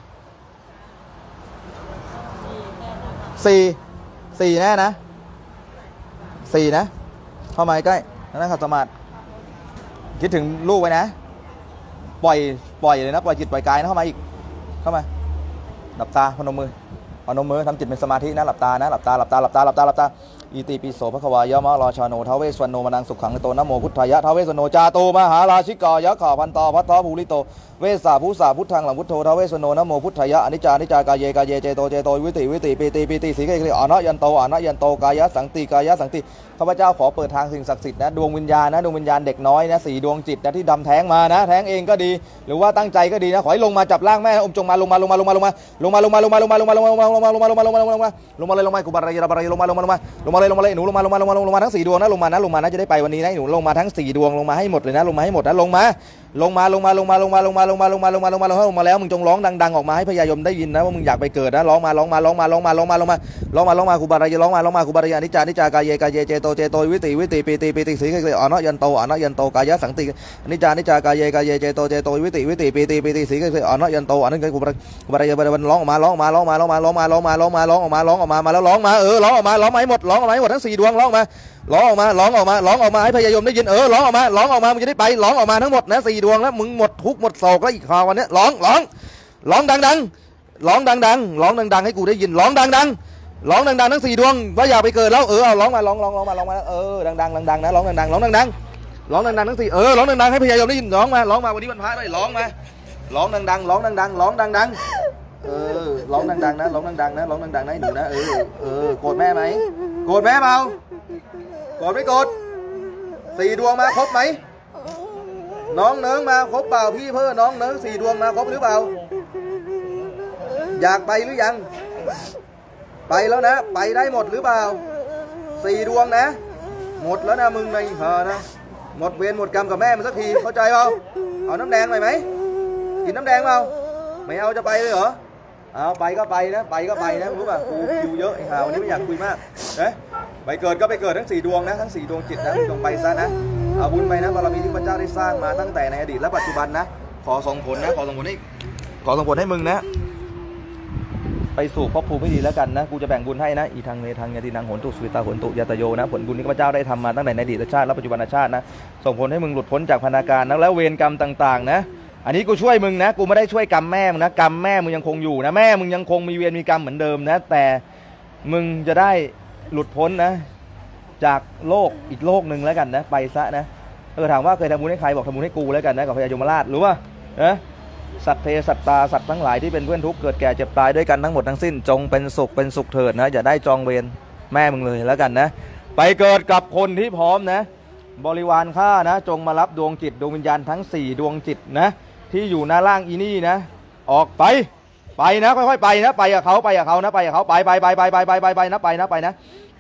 สี่สี่แน่นะสี่นะเข้ามาใกล้นั่งขัดสมาธิคิดถึงลูกไว้นะปล่อยปล่อยเลยนะปล่อยจิตปล่อยกายนะเข้ามาอีกเข้ามาหลับตาพนมมือพนมมือทำจิตเป็นสมาธินะหลับตานะหลับตาหลับตาหลับตาหลับตาหลับตาอิติปิโสภควายะมะราชาโนทเวสวรรณโนมนังสุขังโตนะโมพุทธายะทเวสวรรณโนจาโตมหาราชิกายะข่าพันตอพัทธภูริโตเวสสาภูสาพุทธังหลังพุทโธทเวสวรรณโนนะโมพุทธายะอนิจจานิจจากายเยกายเยเจโตเจโตวิติวิติปีติปีติสีเกยอนะยันโตอนะยันโตกายะสังติกายะสังติข้าพเจ้าขอเปิดทางสิ่งศักดิ์สิทธิ์นะดวงวิญญาณนะดวงวิญญาณเด็กน้อยนะสี่ดวงจิตนะที่ดำแท้งมานะแท้งเองก็ดีหรือว่าตั้งใจก็ดีนะขอให้ลงมาจับร่างแม่อมจงมาลงมาลงมาลงมาลงมาลงมาลงมาลงมาลงมาลงมาลงมาลงมาลงมาลงมาลงมาลงมาลงมาลงมาลงมาลงมาเลยลงมากุบาระยาบาระยลงมาลงมาลงมาลงมาเลยลงมาเลยหนูลงมาลงมาลงมาลงมาทั้งสี่ดวงนะลงมานะลงมานะจะได้ไปวันนี้นะหนูลงมาทั้งสี่ดวงลงมาให้หมดเลยนะลงมาให้หมดนะลงมาลงมาลงมาลงมาลงมาลงมาลงมาลงมาลงมาลงมาลงมาลงมาแล้วมึงจงร้องดังๆออกมาให้พญายมได้ยินนะว่ามึงอยากไปเกิดนะร้องมาร้องมาร้องมาร้องมาร้องมาร้องมาร้องมาร้องมากุบาระยาร้องมาร้องมากุบาระยานิจจานิจจากายเยกายเยเจโตเจโตวิติวิติปีติปีติสีเกยอนะยันโตอนะยันโตกายะสังตินิจจานิจจากายเยกายเยเจโตเจโตวิติวิติปีติปีติสีเกยอนะยันโตอนะกุบาระกุบาระยาบาระร้องออกมาร้องออกมาร้องมาร้องมาร้องมาร้องมาร้องมาร้องออกมาร้องออกมามาแล้วร้องมาเออร้องออกมาร้องมาให้หมดร้องออกมาให้หมดทั้งสี่ดวงร้องมาร้องออกมาร้องออกมาร้องออกมาให้พญายมได้ยินเออร้องออกมาร้องออกมามึงจะได้ไปร้องออกมาทั้งหมดนะสี่ดวงแล้วมึงหมดทุกหมดโศกแล้วอีกคราววันนี้ร้องร้องร้องดังๆร้องดังๆร้องดังๆให้กูได้ยินร้องดังๆร้องดังๆทั้งสี่ดวงว่าอยากไปเกิดแล้วเออเอาร้องมาร้องร้องร้องมาร้องมาเออดังๆดังๆนะร้องดังๆร้องดังๆร้องดังๆทั้งสี่เออร้องดังๆให้พญายมได้ยินร้องมาร้องมาวันนี้วันพระด้วยร้องมาร้องดังๆร้องดังๆร้องดังๆเออร้องดังๆนะร้องดังๆนะร้องดังๆนะหนูนะเออเออโกรธแม่ไหมโกรธแม่เปล่าโกรธไม่โกรธสี่ดวงมาครบไหมน้องเนิ้งมาครบเปล่าพี่เพื่อน้องเนิ้งสี่ดวงมาครบหรือเปล่าอยากไปหรือยังไปแล้วนะไปได้หมดหรือเปล่าสี่ดวงนะหมดแล้วนะมึงในเหอนะหมดเวรหมดกรรมกับแม่มึงสักทีเข้าใจเปล่าเอาน้ำแดงหน่อยไหมกินน้ำแดงเปล่าไม่เอาจะไปเลยเหรอเอาไปก็ไปนะไปก็ไปนะรู้ป่ะกูคิวเยอะไอ้ห่าวันนี้ไม่อยากคุยมากเอ๊ะไปเกิดก็ไปเกิดทั้งสี่ดวงนะทั้งสี่ดวงจิตนะลงไปซะนะเอาบุญไปนะบารมีที่พระเจ้าได้สร้างมาตั้งแต่ในอดีตและปัจจุบันนะขอส่งผลนะขอส่งผลให้ขอส่งผลให้มึงนะไปสู่ภพภูมิที่ดีแล้วกันนะกูจะแบ่งบุญให้นะอีทางเนทางยาตินังโหนตุสุวิตาโหนตุยาตโยนะผลบุญที่พระเจ้าได้ทำมาตั้งแต่ในอดีตชาติและปัจจุบันชาตินะส่งผลให้มึงหลุดพ้นจากพันธการแล้วเวรกรรมต่างๆนะอันนี้กูช่วยมึงนะกูไม่ได้ช่วยกรรมแม่มึงนะกรรมแม่มึงยังคงอยู่นะแม่มึงยังคงมีเวรมีกรรมเหมือนเดิมนะแต่มึงจะได้หลุดพ้นนะจากโลกอีกโลกหนึ่งแล้วกันนะไปซะนะเออถามว่าเคยทำบุญให้ใครบอกทำบุญให้กูแล้วกันนะกับพญายมราชรู้ป่ะนะสัตว์เทสัตตาสัตว์ทั้งหลายที่เป็นเพื่อนทุกข์เกิดแก่เจ็บตายด้วยกันทั้งหมดทั้งสิ้นจงเป็นสุขเป็นสุขเถิดนะอย่าได้จองเวรแม่มึงเลยแล้วกันนะไปเกิดกับคนที่พร้อมนะบริวารข้านะจงมารับดวงจิตดวงวิญญาณทั้งสี่ดวงจิตนะที่อยู่หน้าล่างอีนี่นะออกไปไปนะค่อยๆไปนะไปกับเขาไปกับเขานะไปกับเขาไปไปไปไปไปไปไปไปนะไปนะไปนะไป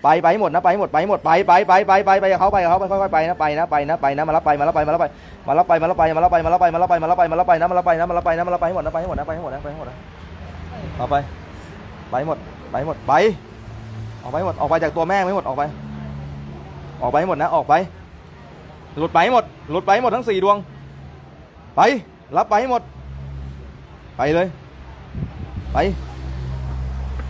ไปไปให้หมดนะไปให้หมดไปให้หมดไปไปไปไปไปไปกับเขาไปกับเขาไปค่อยๆไปนะไปนะไปนะไปนะมารับไปมารับไปมารับไปมารับไปมารับไปมารับไปมารับไปมารับไปมารับไปมารับไปนะมารับไปนะมารับไปนะมารับไปให้หมดนะไปให้หมดนะไปให้หมดนะไปให้หมดนะเอาไปไปหมดไปหมดไปออกไปหมดออกไปจากตัวแม่ไม่หมดออกไปออกไปหมดนะออกไปหลุดไปหมดหลุดไปหมดทั้งสี่ดวงไปรับไปให้หมดไปเลยไปไป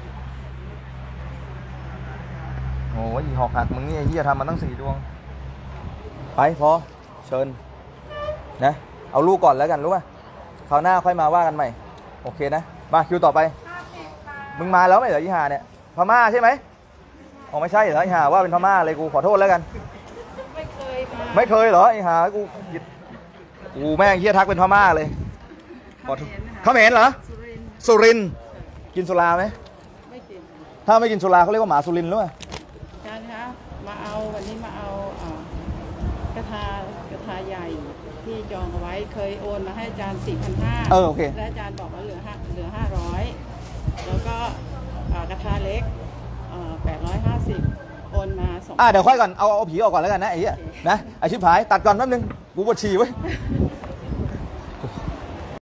โอ้ยหอกหักมึงนี่ไอ้เหี้ยทำมาตั้งสี่ดวงไปพอเชิญนะเอาลูกก่อนแล้วกันรู้ป่ะคราวหน้าค่อยมาว่ากันใหม่โอเคนะมาคิวต่อไปมึงมาแล้วไม่เหรอยี่หาเนี่ยพม่าใช่ไหมอ๋อไม่ใช่เหรอยี่หาว่าเป็นพม่าเลยกูขอโทษแล้วกันไม่เคยไม่เคยเหรอไอ้หากูกูแม่งเหี้ยทักเป็นพม่าเลยขอโทษเขมรเหรอสุรินทร์กินสุราไหมไม่กินถ้าไม่กินสุราเขาเรียกว่าหมาสุรินทร์หรือเปล่าอาจารย์คะมาเอาวันนี้มาเอาอ่ากระทากระทาใหญ่ที่จองเอาไว้เคยโอนมาให้อาจารย์สี่พันห้าเออโอเคและอาจารย์บอกว่าเหลือห้าเหลือห้าร้อยแล้วก็อ่ากระทาเล็กแปดร้อยห้าสิบโอนมาสองอ่ะเดี๋ยวค่อยก่อนเอาเอาผีออกก่อนแล้วกันนะไอ้เหี้ยนะไอ้ชิบหายตัดก่อนแป๊บนึงกูปวดฉี่ไว้ย